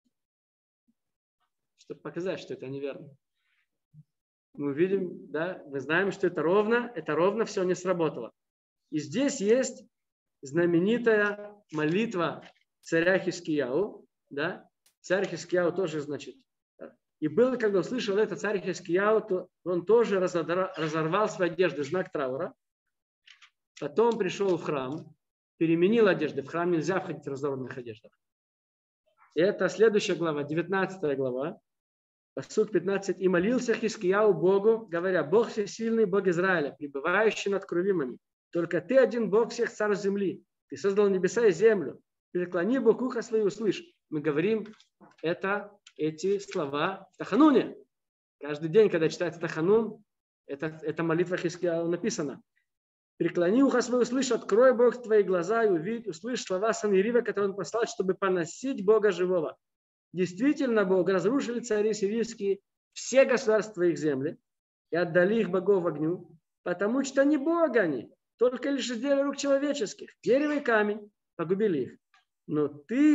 Чтобы показать, что это неверно. Мы видим, да, мы знаем, что это ровно все не сработало. И здесь есть знаменитая молитва царя Хискияу, да, царь Хискияу тоже, значит, и был, когда услышал это царь Хискияу, то он тоже разорвал свои одежды, знак траура. Потом пришел в храм, переменил одежды. В храм нельзя входить в разорванных одеждах. И это следующая глава, 19 глава, пасук 15. «И молился Хискияу Богу, говоря, Бог всесильный, Бог Израиля, пребывающий над крувимами. Только ты один Бог всех царств земли. Ты создал небеса и землю. Преклони Бог ухо свое, услышь». Мы говорим эти слова в Тахануне. Каждый день, когда читается Таханун, это молитва Хискияу написана. «Преклони ухо свое, услышь, открой Бог твои глаза и увидь, услышь слова Санирива, которые он послал, чтобы поносить Бога живого. Действительно, Бог разрушили цари сирийские все государства их земли и отдали их богов в огню, потому что не Бог они, только лишь из дела рук человеческих, дерево и камень, погубили их. Но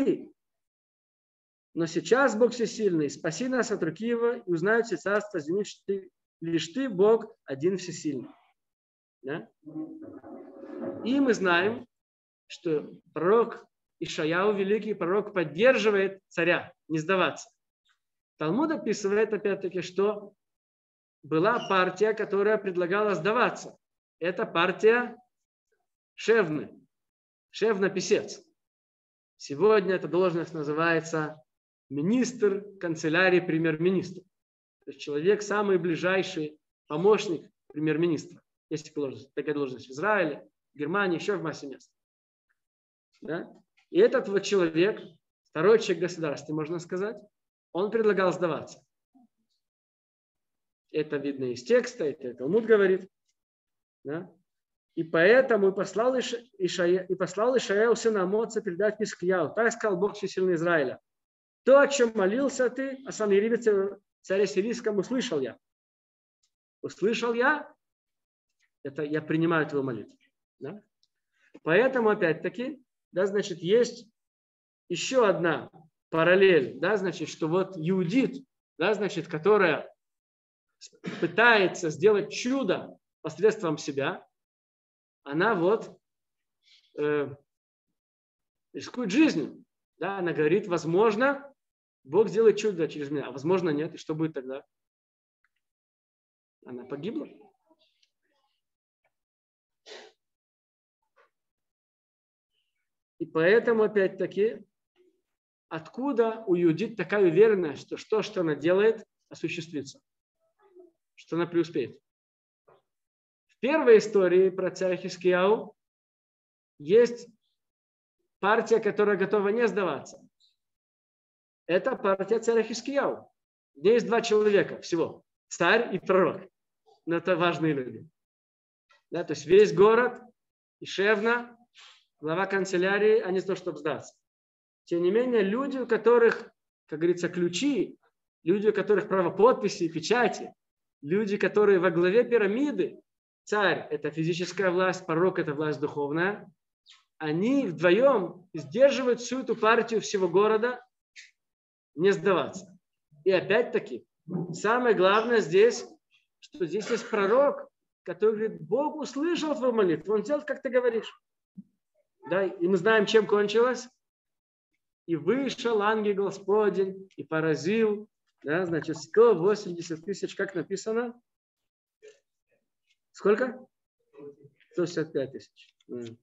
сейчас Бог всесильный, спаси нас от руки его, и узнают все царства земли, что лишь ты, Бог, один всесильный». Да? И мы знаем, что пророк Ишаяу, великий пророк, поддерживает царя не сдаваться. Талмуд описывает, опять-таки, что была партия, которая предлагала сдаваться. Это партия Шевны. Шевна-писец. Сегодня эта должность называется министр канцелярии премьер-министра. То есть человек, самый ближайший помощник премьер-министра. Есть такая должность в Израиле, в Германии, еще в массе мест. Да? И этот вот человек, второй человек государства, можно сказать, он предлагал сдаваться. Это видно из текста, это Талмуд говорит. Да? И поэтому послал Ишаяу сына Амоца передать Хискияу. Так сказал Бог всесильный Израиля. То, о чем молился ты, о Санхирибе царе сирийском, услышал я. Услышал я, это я принимаю твою молитву. Да? Поэтому, опять-таки, да, значит, есть еще одна параллель, да, значит, что вот Иудит, да, значит, которая пытается сделать чудо посредством себя, она вот рискует жизнью. Да, она говорит, возможно, Бог сделает чудо через меня, а возможно нет. И что будет тогда? Она погибла. И поэтому, опять-таки, откуда у Иудит такая уверенность, что что она делает, осуществится, что она преуспеет? В первой истории про царя Хискияу есть партия, которая готова не сдаваться. Это партия царя Хискияу. В ней есть два человека всего. Царь и пророк. Но это важные люди. Да, то есть весь город, и Шевна, глава канцелярии, они то, чтобы сдаться. Тем не менее, люди, у которых, как говорится, ключи, люди, у которых право подписи, печати, люди, которые во главе пирамиды, царь – это физическая власть, пророк – это власть духовная, они вдвоем сдерживают всю эту партию всего города, не сдаваться. И опять-таки, самое главное здесь, что здесь есть пророк, который говорит, Бог услышал твою молитву, он сделал, как ты говоришь. Да? И мы знаем, чем кончилось. И вышел ангел Господень и поразил, да, значит, 180 тысяч, как написано? Сколько? 165 тысяч.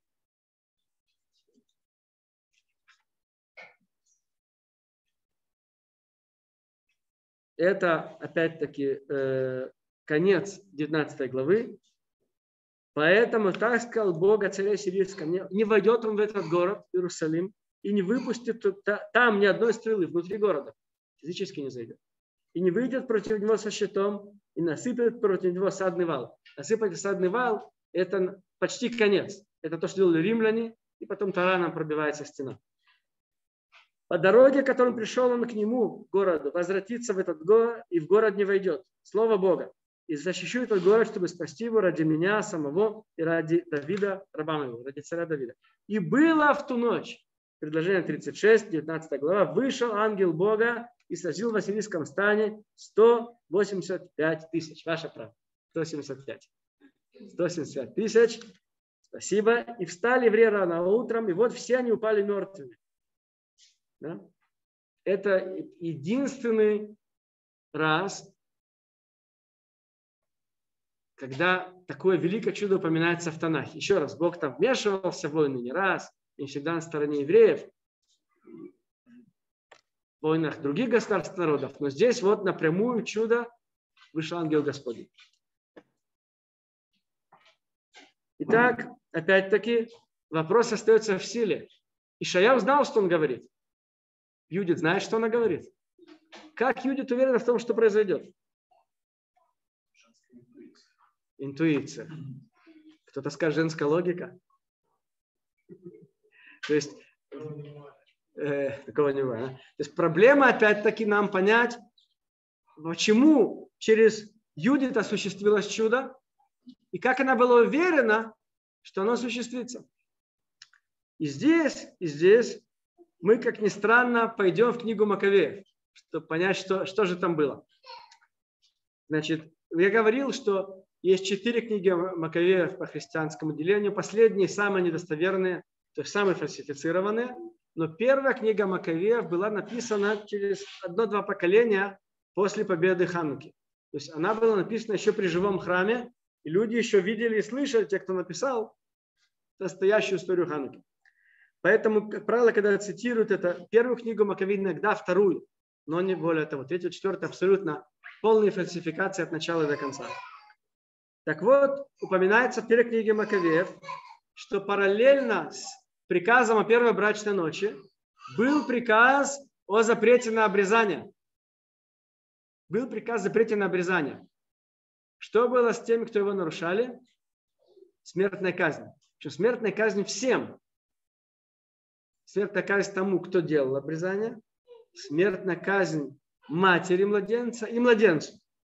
Это, опять-таки, конец 19 главы. Поэтому так сказал Бог о царе сирийском: не войдет он в этот город, Иерусалим, и не выпустит там ни одной стрелы внутри города. Физически не зайдет. И не выйдет против него со щитом, и насыпет против него садный вал. Насыпать садный вал – это почти конец. Это то, что делали римляне, и потом тараном пробивается стена. По дороге, которым пришел он к нему, к городу, возвратится в этот город, и в город не войдет. Слово Бога. И защищу этот город, чтобы спасти его ради меня самого и ради Давида, раба моего, ради царя Давида. И было в ту ночь, предложение 36, 19 глава, вышел ангел Бога и сразил в ассирийском стане 185 тысяч. Ваша правда. 175. 175 тысяч. Спасибо. И встали евреи рано утром, и вот все они упали мертвыми. Да? Это единственный раз, когда такое великое чудо упоминается в Танахе. Еще раз, Бог там вмешивался в войны не раз, не всегда на стороне евреев, в войнах других государств, народов. Но здесь вот напрямую чудо вышел ангел Господень. Итак, опять-таки, вопрос остается в силе. Ишаяв знал, что он говорит. Юдит знает, что она говорит. Как Юдит уверена в том, что произойдет? Интуиция. Кто-то скажет, женская логика. То есть, такого не бывает. То есть проблема, опять-таки, нам понять, почему через Юдит осуществилось чудо, и как она была уверена, что оно осуществится. И здесь мы, как ни странно, пойдем в книгу Маковеев, чтобы понять, что же там было. Значит, я говорил, что есть 4 книги Маковеев по христианскому делению. Последние самые недостоверные, то есть самые фальсифицированные. Но первая книга Маковеев была написана через 1-2 поколения после победы Хануки. То есть она была написана еще при живом храме, и люди еще видели и слышали, те, кто написал, настоящую историю Хануки. Поэтому, как правило, когда цитируют это первую книгу Маковеев, иногда вторую, но не более того. 3-ю, 4-ю абсолютно полная фальсификация от начала до конца. Так вот, упоминается в первой книге Маковеев, что параллельно с приказом о первой брачной ночи был приказ о запрете на обрезание. Был приказ о запрете на обрезание. Что было с теми, кто его нарушали? Смертная казнь. Причем смертная казнь всем. Смертная казнь тому, кто делал обрезание. Смертная казнь матери младенца и младенцу.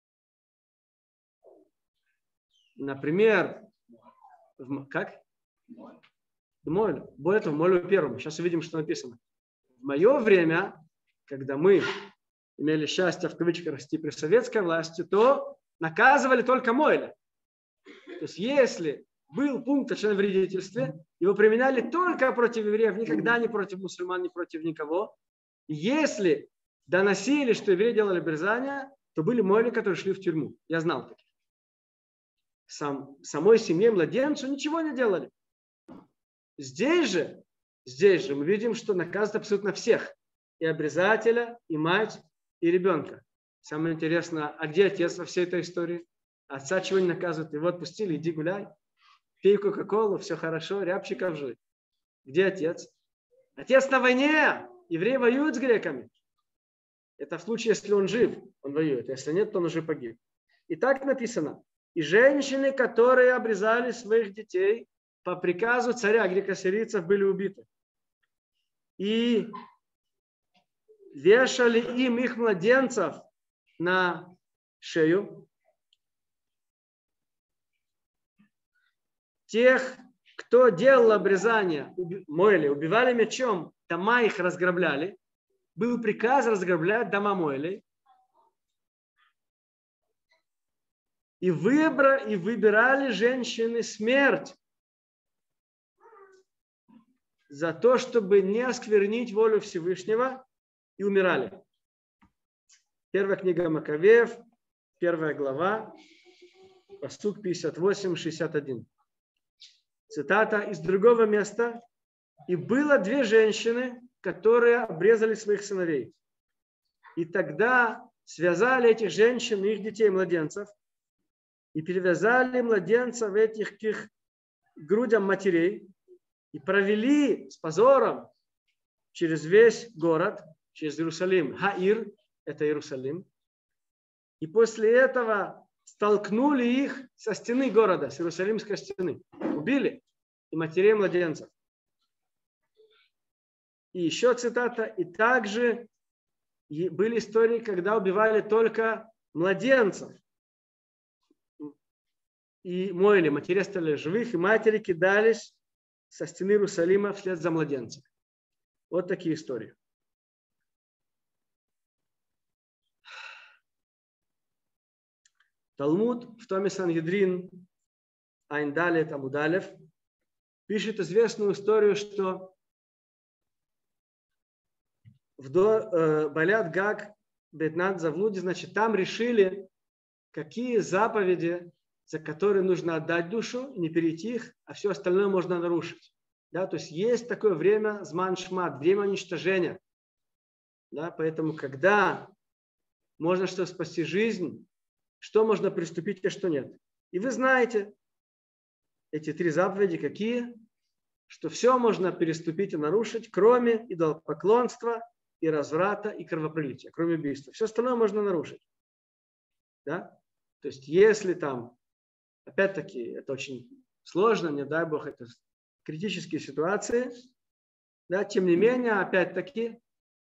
Например, как? Молю. Более того, молю первому. Сейчас увидим, что написано. В мое время, когда мы имели счастье в кавычках расти при советской власти, то наказывали только Мойля. То есть если был пункт о членовредительстве, его применяли только против евреев, никогда не против мусульман, не против никого. И если доносили, что евреи делали обрезание, то были Мойли, которые шли в тюрьму. Я знал таких. Самой семье, младенцу ничего не делали. Здесь же мы видим, что наказывают абсолютно всех. И обрезателя, и мать, и ребенка. Самое интересное, а где отец во всей этой истории? Отца чего не наказывают? Его отпустили, иди гуляй. Пей кока-колу, все хорошо, рябчиков жуй. Где отец? Отец на войне. Евреи воюют с греками. Это в случае, если он жив, он воюет. Если нет, то он уже погиб. И так написано. И женщины, которые обрезали своих детей по приказу царя греко-сирийцев, были убиты. И вешали им их младенцев на шею. Тех, кто делал обрезание, Моэли, убивали мечом, дома их разграбляли. Был приказ разграблять дома Моэли. И выбирали женщины смерть за то, чтобы не осквернить волю Всевышнего, и умирали. Первая книга Маковеев, 1 глава, пасук 58-61. Цитата из другого места. «И было две женщины, которые обрезали своих сыновей. И тогда связали этих женщин и их детей, младенцев, и перевязали младенцев этих к их грудям матерей, и провели с позором через весь город, через Иерусалим. Хаир – это Иерусалим. И после этого столкнули их со стены города, с Иерусалимской стены. Убили и матерей, и младенцев». И еще цитата. «И также были истории, когда убивали только младенцев. И Моэли, матери стали живых, и матери кидались со стены Иерусалима вслед за младенцем». Вот такие истории. Талмуд в томе Сангедрин Айн Далет Амуд Алеф пишет известную историю, что в Балят Гаг Бетнат Завлуди, значит, там решили, какие заповеди, за которые нужно отдать душу, не перейти их, а все остальное можно нарушить. Да, то есть есть такое время зман шмат, время уничтожения. Да, поэтому, когда можно что спасти жизнь, что можно приступить, а что нет. И вы знаете, эти три заповеди какие? Что все можно переступить и нарушить, кроме идолопоклонства, и разврата, и кровопролития, кроме убийства. Все остальное можно нарушить. Да? То есть если там, опять-таки, это очень сложно, не дай Бог, это критические ситуации, да, тем не менее, опять-таки,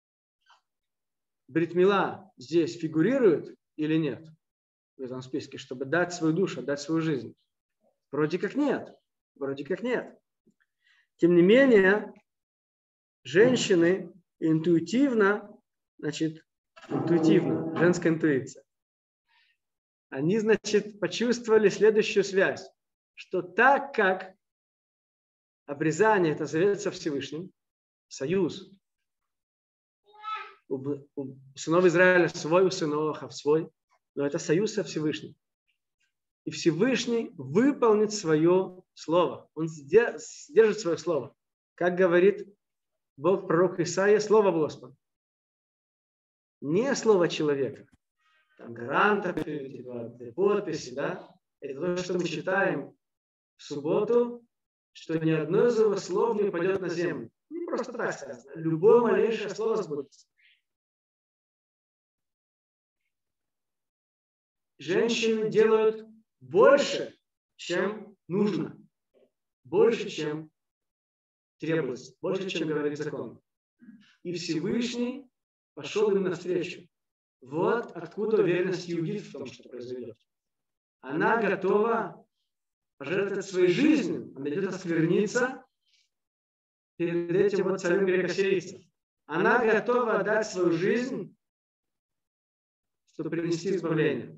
брит мила здесь фигурирует или нет в этом списке, чтобы дать свою душу, дать свою жизнь? Вроде как нет. Вроде как нет. Тем не менее, женщины интуитивно, значит, интуитивно, женская интуиция, они, значит, почувствовали следующую связь, что так как обрезание – это завет со Всевышним, союз, у сынов Израиля свой, у сынов Ахав свой, но это союз со Всевышним. И Всевышний выполнит свое слово. Он сдержит свое слово. Как говорит Бог пророк Исаия, слово Господа. Не слово человека. Там гаранта, подписи, да? Это то, что мы читаем в субботу, что ни одно из его слов не упадет на землю. Не просто так сказано. Любое малейшее слово сбудется. Женщины делают больше, чем нужно. Больше, чем требуется. Больше, чем говорит закон. И Всевышний пошел им навстречу. Вот откуда уверенность Иудит в том, что произойдет. Она готова пожертвовать своей жизнью. Она идет оскверниться перед этим вот царем греко-сирийцев. Она готова отдать свою жизнь, чтобы принести избавление.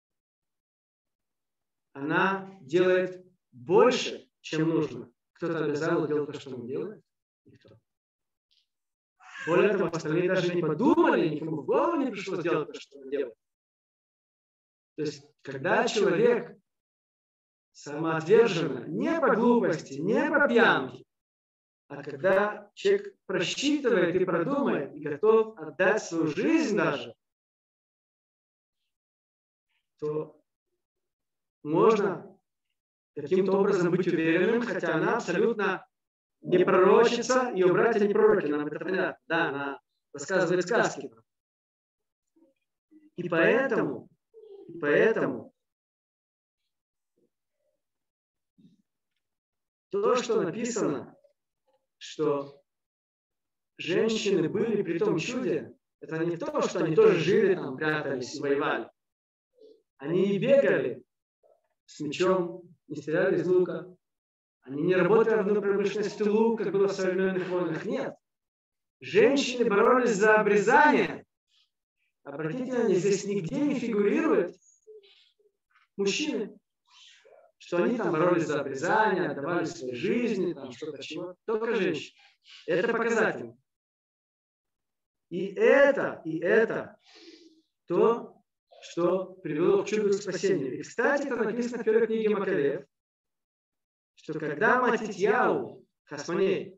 Она делает больше, чем нужно. Кто-то обязал делать то, что он делает? Никто. Более того, остальные даже не подумали, никому в голову не пришло сделать то, что он делает. То есть, когда человек самоотверженно, не по глупости, не по пьянке, а когда человек просчитывает и продумает, и готов отдать свою жизнь даже, то можно каким-то образом быть уверенным, хотя она абсолютно не пророчица, ее братья не пророки, нам это понятно. Да, она рассказывает сказки. И поэтому то, что написано, что женщины были при том чуде, это не то, что они тоже жили там, прятались и воевали. Они не бегали с мечом, не стреляли из лука. Они не работали в промышленности лук, как было в современных войнах. Нет. Женщины боролись за обрезание. Обратите внимание, здесь нигде не фигурирует мужчины, что они там боролись за обрезание, отдавали свои жизни, там что-то чего. Только женщины. Это показательно. И это то, что привело к чуду спасения. И, кстати, это написано в первой книге Маковеев, что когда Матитьяу Хасмоней,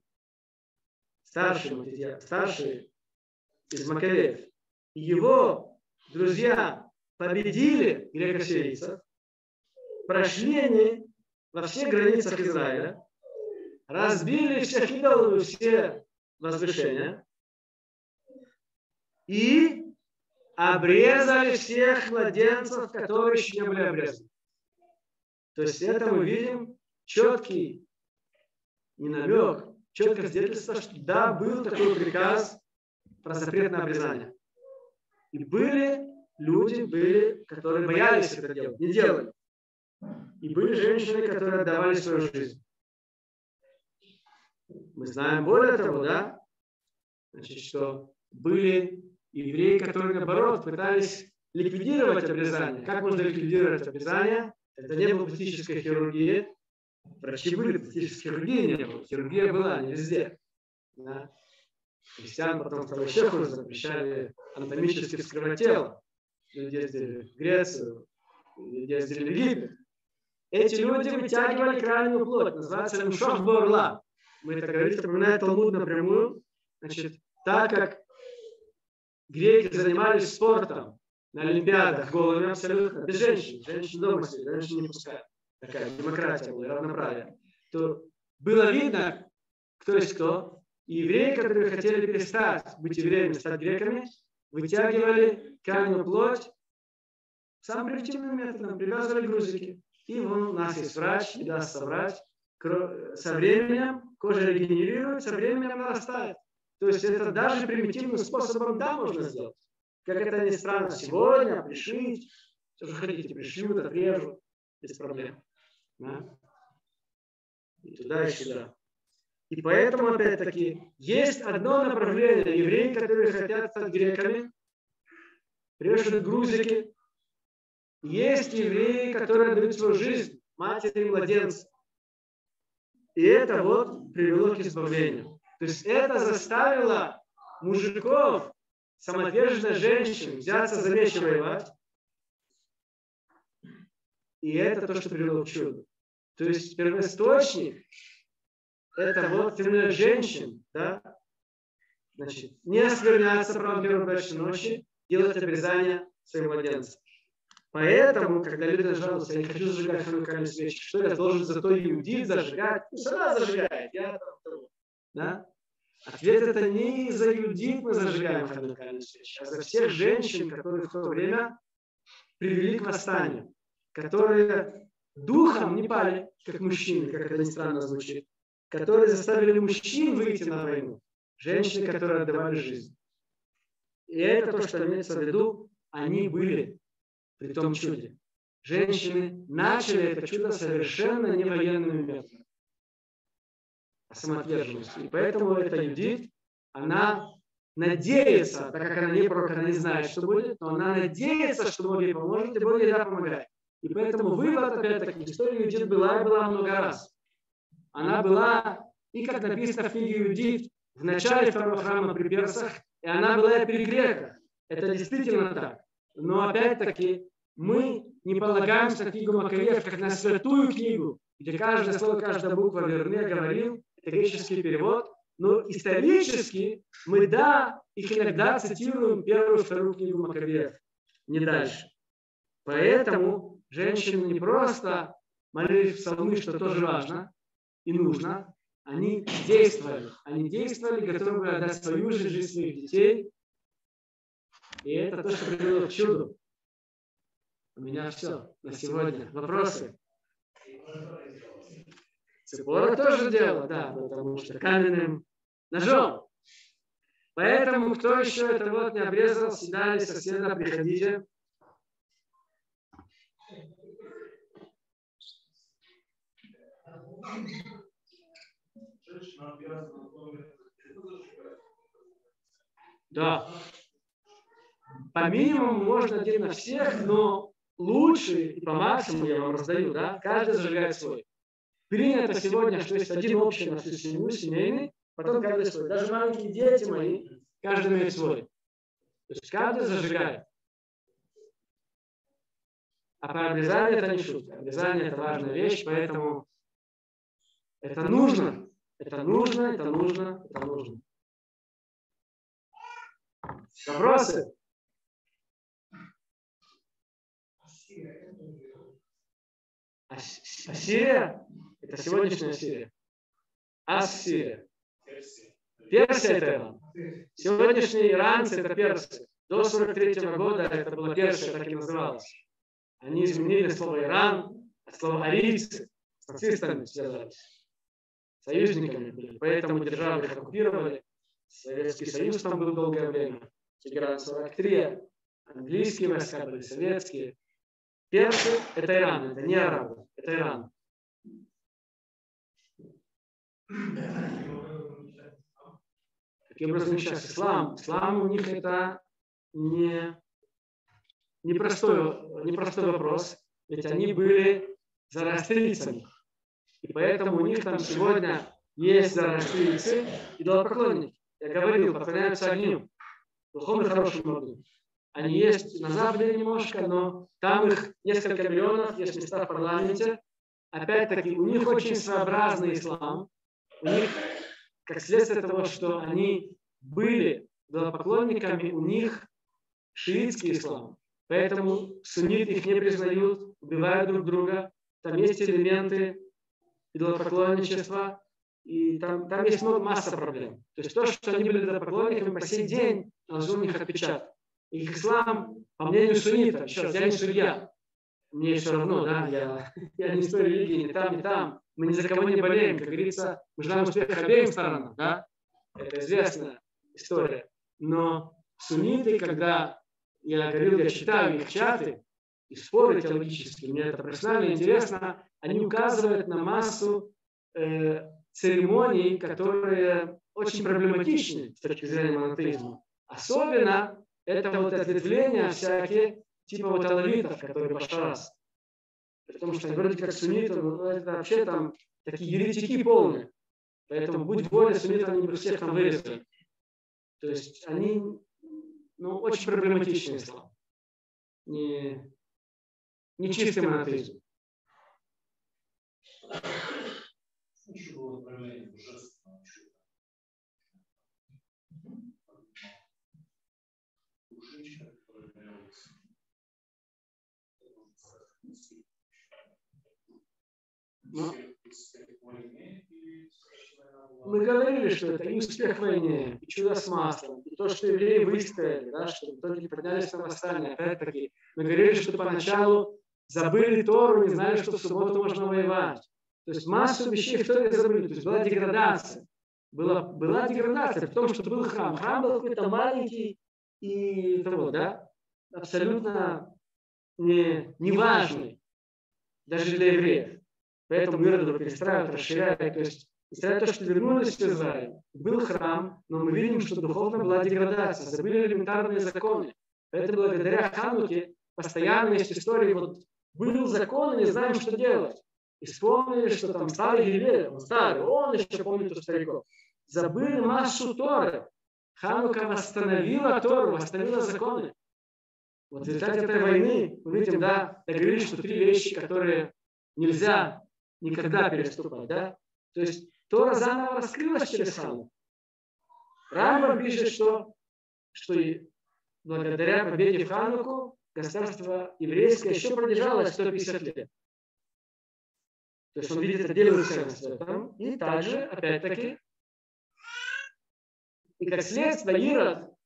старший из Маковеев, и его друзья победили греко-сирийцев, прошли они во всех границах Израиля, разбили всех идолов и все возвышения и обрезали всех младенцев, которые еще не были обрезаны. То есть это мы видим четкий не намек, четкое свидетельство, что да, был такой приказ про запрет на обрезание. И были люди, которые боялись это делать, не делали. И были женщины, которые отдавали свою жизнь. Мы знаем более того, да, значит, что были евреи, которые, наоборот, пытались ликвидировать обрезание. Как можно ликвидировать обрезание? Это не было пластической хирургии. Врачи были, пластической хирургии не было. Хирургия была не везде. Да? Христиан потом вообще хуже запрещали анатомически вскрывать тело. Люди ездили в Грецию, люди ездили в Египет. Эти люди вытягивали крайнюю плоть, называется мшох борла. Мы это говорили, упоминает Талмуд напрямую. Значит, так как греки занимались спортом на Олимпиадах голыми абсолютно, без женщин. Женщин дома сидели, женщин не пускали. Такая демократия была, равноправие. То было видно, кто есть кто. И евреи, которые хотели перестать быть евреями, стать греками, вытягивали крайнюю плоть самым примитивным методом, привязывали грузики. И вон у нас есть врач, не даст соврать. Со временем кожа регенерирует, со временем нарастает. То есть это даже примитивным способом, да, можно сделать. Как это ни странно, сегодня пришить, что же хотите, пришьют, отрежут, без проблем. Да? И туда, и сюда. И поэтому, опять-таки, есть одно направление евреи, которые хотят стать греками, режут грузики. Есть евреи, которые дают свою жизнь матери и младенцам. И это вот привело к избавлению. То есть это заставило мужиков, самоотверженных женщин взяться за меч и воевать. И это то, что привело к чуду. То есть первоисточник это вот стремление женщин, да, значит, не оскверняться правом первой брачной ночи, делать обрезание своим младенцам. Поэтому, когда люди жалуются, я не хочу зажигать ханукальные свечи, что я должен зато иудит зажигать? Пусть она зажигает, я там, да? Ответ это не за иудит мы зажигаем ханукальные свечи, а за всех женщин, которые в то время привели к восстанию, которые духом не пали, как мужчины, как это ни странно звучит, которые заставили мужчин выйти на войну, женщины, которые отдавали жизнь. И это то, что имеется в виду, они были при том чуде. Женщины начали это чудо совершенно не военными методами, а самоотверженностью. И поэтому эта Юдит, она надеется, так как она не пророк, она не знает, что будет, но она надеется, что Бог ей поможет, и Бог ей помогает. И поэтому вывод, опять-таки, история Юдит была и была много раз. Она была, и как написано в книге Юдит, в начале второго храма при персах, и она была и при греках. Это действительно так. Но опять-таки мы не полагаемся на книгу Маковеев как на святую книгу, где каждое слово, каждая буква верны, говорил, это греческий перевод. Но исторически мы, да, их иногда цитируем первую и вторую книгу Маковеев, не дальше. Поэтому женщины не просто молились в псалмы, что тоже важно и нужно, они действовали, готовы были отдать свою жизнь своих детей И это то, что привело к чуду. У меня все на сегодня. Вопросы? Ципора тоже делала, да, потому что каменным ножом. Поэтому, кто еще это вот не обрезал, всегда или соседа, приходите. Да. По минимуму можно один на всех, но лучше и по максимуму я вам раздаю, да? Каждый зажигает свой. Принято сегодня, что есть один общий на всю семью, семейный, потом каждый свой. Даже маленькие дети мои, каждый имеет свой. То есть каждый зажигает. А про обрезание это не шутка. Обрезание это важная вещь, поэтому это нужно. Это нужно, это нужно, это нужно. Вопросы? Ассирия? Это сегодняшняя Сирия. Ассирия. Персия это Иран. Сегодняшние иранцы это персы. До 1943 года это была Персия, так и называлась. Они изменили слово Иран от слова арийцы. С нацистами связались. Союзниками были. Поэтому державы их оккупировали. Советский Союз там был долгое время. Тегеран 43. Английские войска были, советские. Персы – это Иран, это не арабы, это Иран. Каким образом сейчас ислам? Ислам у них это непростой вопрос, ведь они были зороастрийцами. И поэтому у них там сегодня есть зороастрийцы и идолопоклонники. Я говорил, поклоняются огню, духовно хорошему огню. Они есть на Западе немножко, но там их несколько миллионов, есть места в парламенте. Опять-таки, у них очень своеобразный ислам. У них, как следствие того, что они были идолопоклонниками, у них шиитский ислам. Поэтому сунниты их не признают, убивают друг друга. Там есть элементы идолопоклонничества, и там есть масса проблем. То есть то, что они были идолопоклонниками, по сей день наложил на них отпечаток. Их ислам, по мнению суннитов, еще раз, я не судья, мне все равно, да, я не стой религии, ни там, ни там, мы ни за кого не болеем, как говорится, мы желаем успеха обеим сторонам, да, это известная история. Но сунниты, когда я говорил, я читаю их чаты и споры теологические, мне это профессионально интересно, они указывают на массу церемоний, которые очень проблематичны с точки зрения монотеизма. Особенно это вот ответвления всякие, типа вот алавитов, которые башарас. Потому что они вроде как сунниты, но это вообще там такие еретики полные. Поэтому будь воля, сунниты они бы всех там вырезали. То есть они, очень проблематичный ислам. Не чистый монотеизм. Мы говорили, что это и успех в войне, и чудо с маслом, и то, что евреи выстояли, да, что в итоге поднялись на восстание. Опять-таки, мы говорили, что поначалу забыли Тору, не знали, что в субботу можно воевать. То есть массу вещей в Торе забыли. То есть была деградация. Была деградация, потому что был храм. Храм был какой-то маленький и того, да, абсолютно неважный, даже для евреев. Поэтому мир его перестраивает, расширяет. То есть, несмотря на то, что вернулись в Израиль, был храм, но мы видим, что духовно была деградация, забыли элементарные законы. Поэтому благодаря Хануке постоянно есть истории, вот был закон, и не знаем, что делать. И вспомнили, что там старый Гилель, он старый, он еще помнит у стариков. Забыли массу Торы. Ханука восстановила Тору, восстановила законы. Вот в результате этой войны мы видим, да, договорились, что 3 вещи, которые нельзя никогда переступать, да. То есть Тора заново раскрылась через Хануку. Рамбам пишет, что благодаря победе в Хануку государство еврейское еще продержалось 150 лет. То есть он видит отдельную ценность в этом. И также, опять-таки, и как следствие, Ирод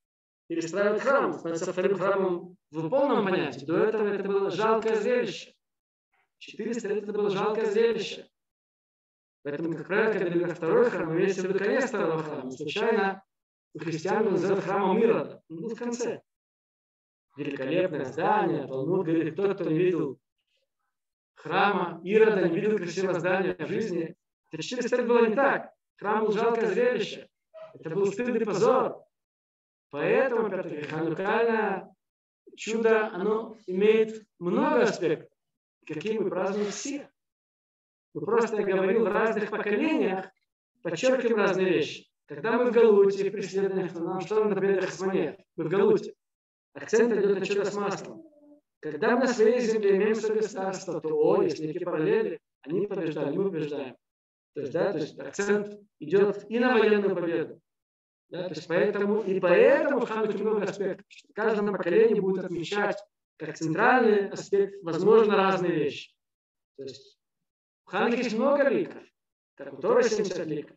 перестраивать храм, становится вторым храмом в полном понятии. До этого это было жалкое зрелище. 400 лет это было жалкое зрелище. Поэтому, как правило, когда говорят второй храм, имеется в виду конец второго храма. Не случайно у христиан он называют храмом Ирода. Ну, в конце. Великолепное здание. Талмуд говорит, кто не видел храма Ирода, не видел красивого здания в жизни. Это 400 лет было не так. Храм был жалкое зрелище. Это был стыдный позор. Поэтому, опять-таки, ханукальное чудо, оно имеет много аспектов, какие мы празднуем все. Мы просто, я говорил, в разных поколениях подчеркиваем разные вещи. Когда мы в Галуте, в преследованиях, нам что на победах Хасмонеях? Мы в Галуте. Акцент идет на чудо с маслом. Когда мы на своей земле имеем свое государство, то, если некие параллели, они побеждали, мы побеждаем. То есть акцент идет и на военную победу. Да, то есть поэтому в Хануке много аспектов. В каждом поколении будет отмечать как центральный аспект, возможно, разные вещи. То есть в Хануке есть много ликов, как у Торы 70 ликов.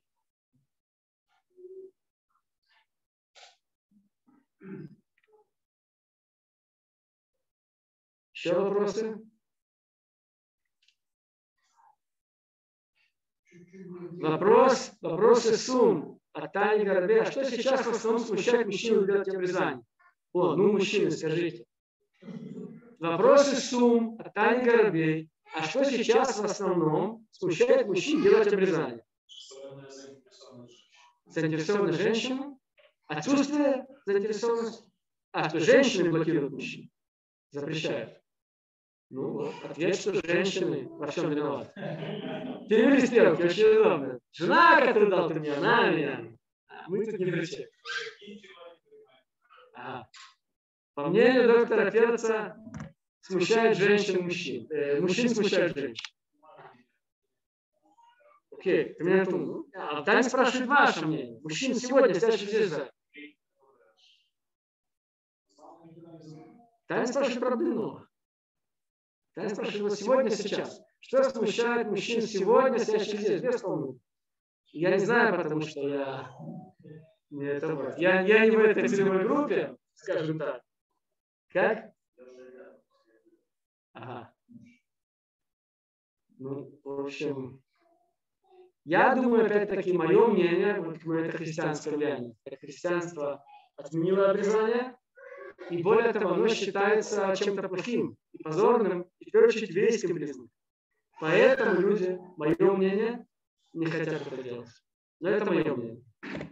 Еще вопросы? Вопросы сум. От Тани Гарбе. А что сейчас в основном смущает мужчину делать обрезание? Мужчины, скажите. Вопросы сум от Тани Гарбе. А что сейчас в основном смущает мужчин делать обрезание? Заинтересованность женщин? Отсутствие заинтересованности? Что женщины блокируют мужчин? Запрещают. Ответ, что женщины во всем виноваты. Перевели стрелки, очень удобно. Жена, которую дал ты мне, она меня. Мы тут не причем. По мнению доктора Ферца, смущает женщин мужчин. Мужчин смущает женщин. Окей, ты меня тут. Таня спрашивает ваше мнение. Мужчин сегодня, стоящих здесь за. Таня спрашивает про Блинова. Таня спрашивает сегодня, сейчас. Что смущает мужчин сегодня, стоящих здесь, без полноты? Я не знаю, потому что я не в этой целевой группе, скажем так. Как? В общем, я думаю, опять-таки, мое мнение, это христианское влияние. Христианство отменило обрезание, и более того, оно считается чем-то плохим и позорным, и в первую очередь еврейским признаком. Поэтому люди, мое мнение, не хотят это делать. Но это мое мнение.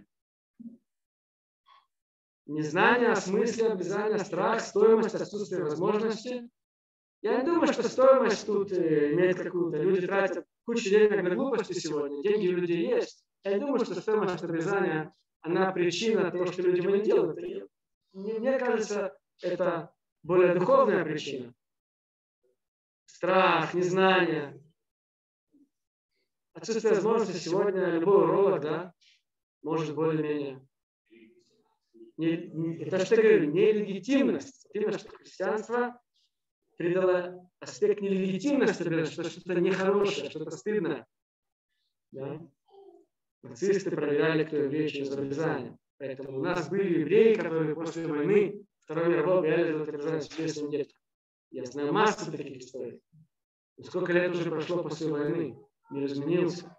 Незнание о смысле обрезания, страх, стоимость, отсутствие возможности. Я не думаю, что стоимость тут имеет какую-то. Люди тратят кучу денег на глупости сегодня. Деньги у людей есть. Я не думаю, что стоимость обрезания, она причина того, что люди его не делают. Мне кажется, это более духовная причина. Страх, незнание. Отсутствие возможности сегодня любой уролог, может более-менее. Это что я говорю, нелегитимность. Именно что христианство придало аспект нелегитимности, что что-то нехорошее, что-то стыдное. Да? Нацисты проверяли, кто еврей через обрезание. Поэтому у нас были евреи, которые после войны Второй мировой реально обрезали своим детям. Я знаю массу таких историй. Сколько лет уже прошло после войны, мир изменился.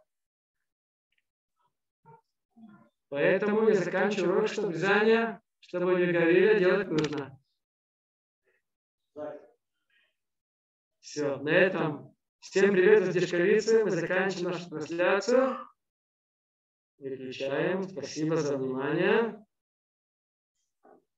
Поэтому я заканчиваю урок, что обрезание, чтобы не говорили, делать нужно. Все, на этом. Всем привет из Дешковицы. Мы заканчиваем нашу трансляцию. Выключаем. Спасибо за внимание.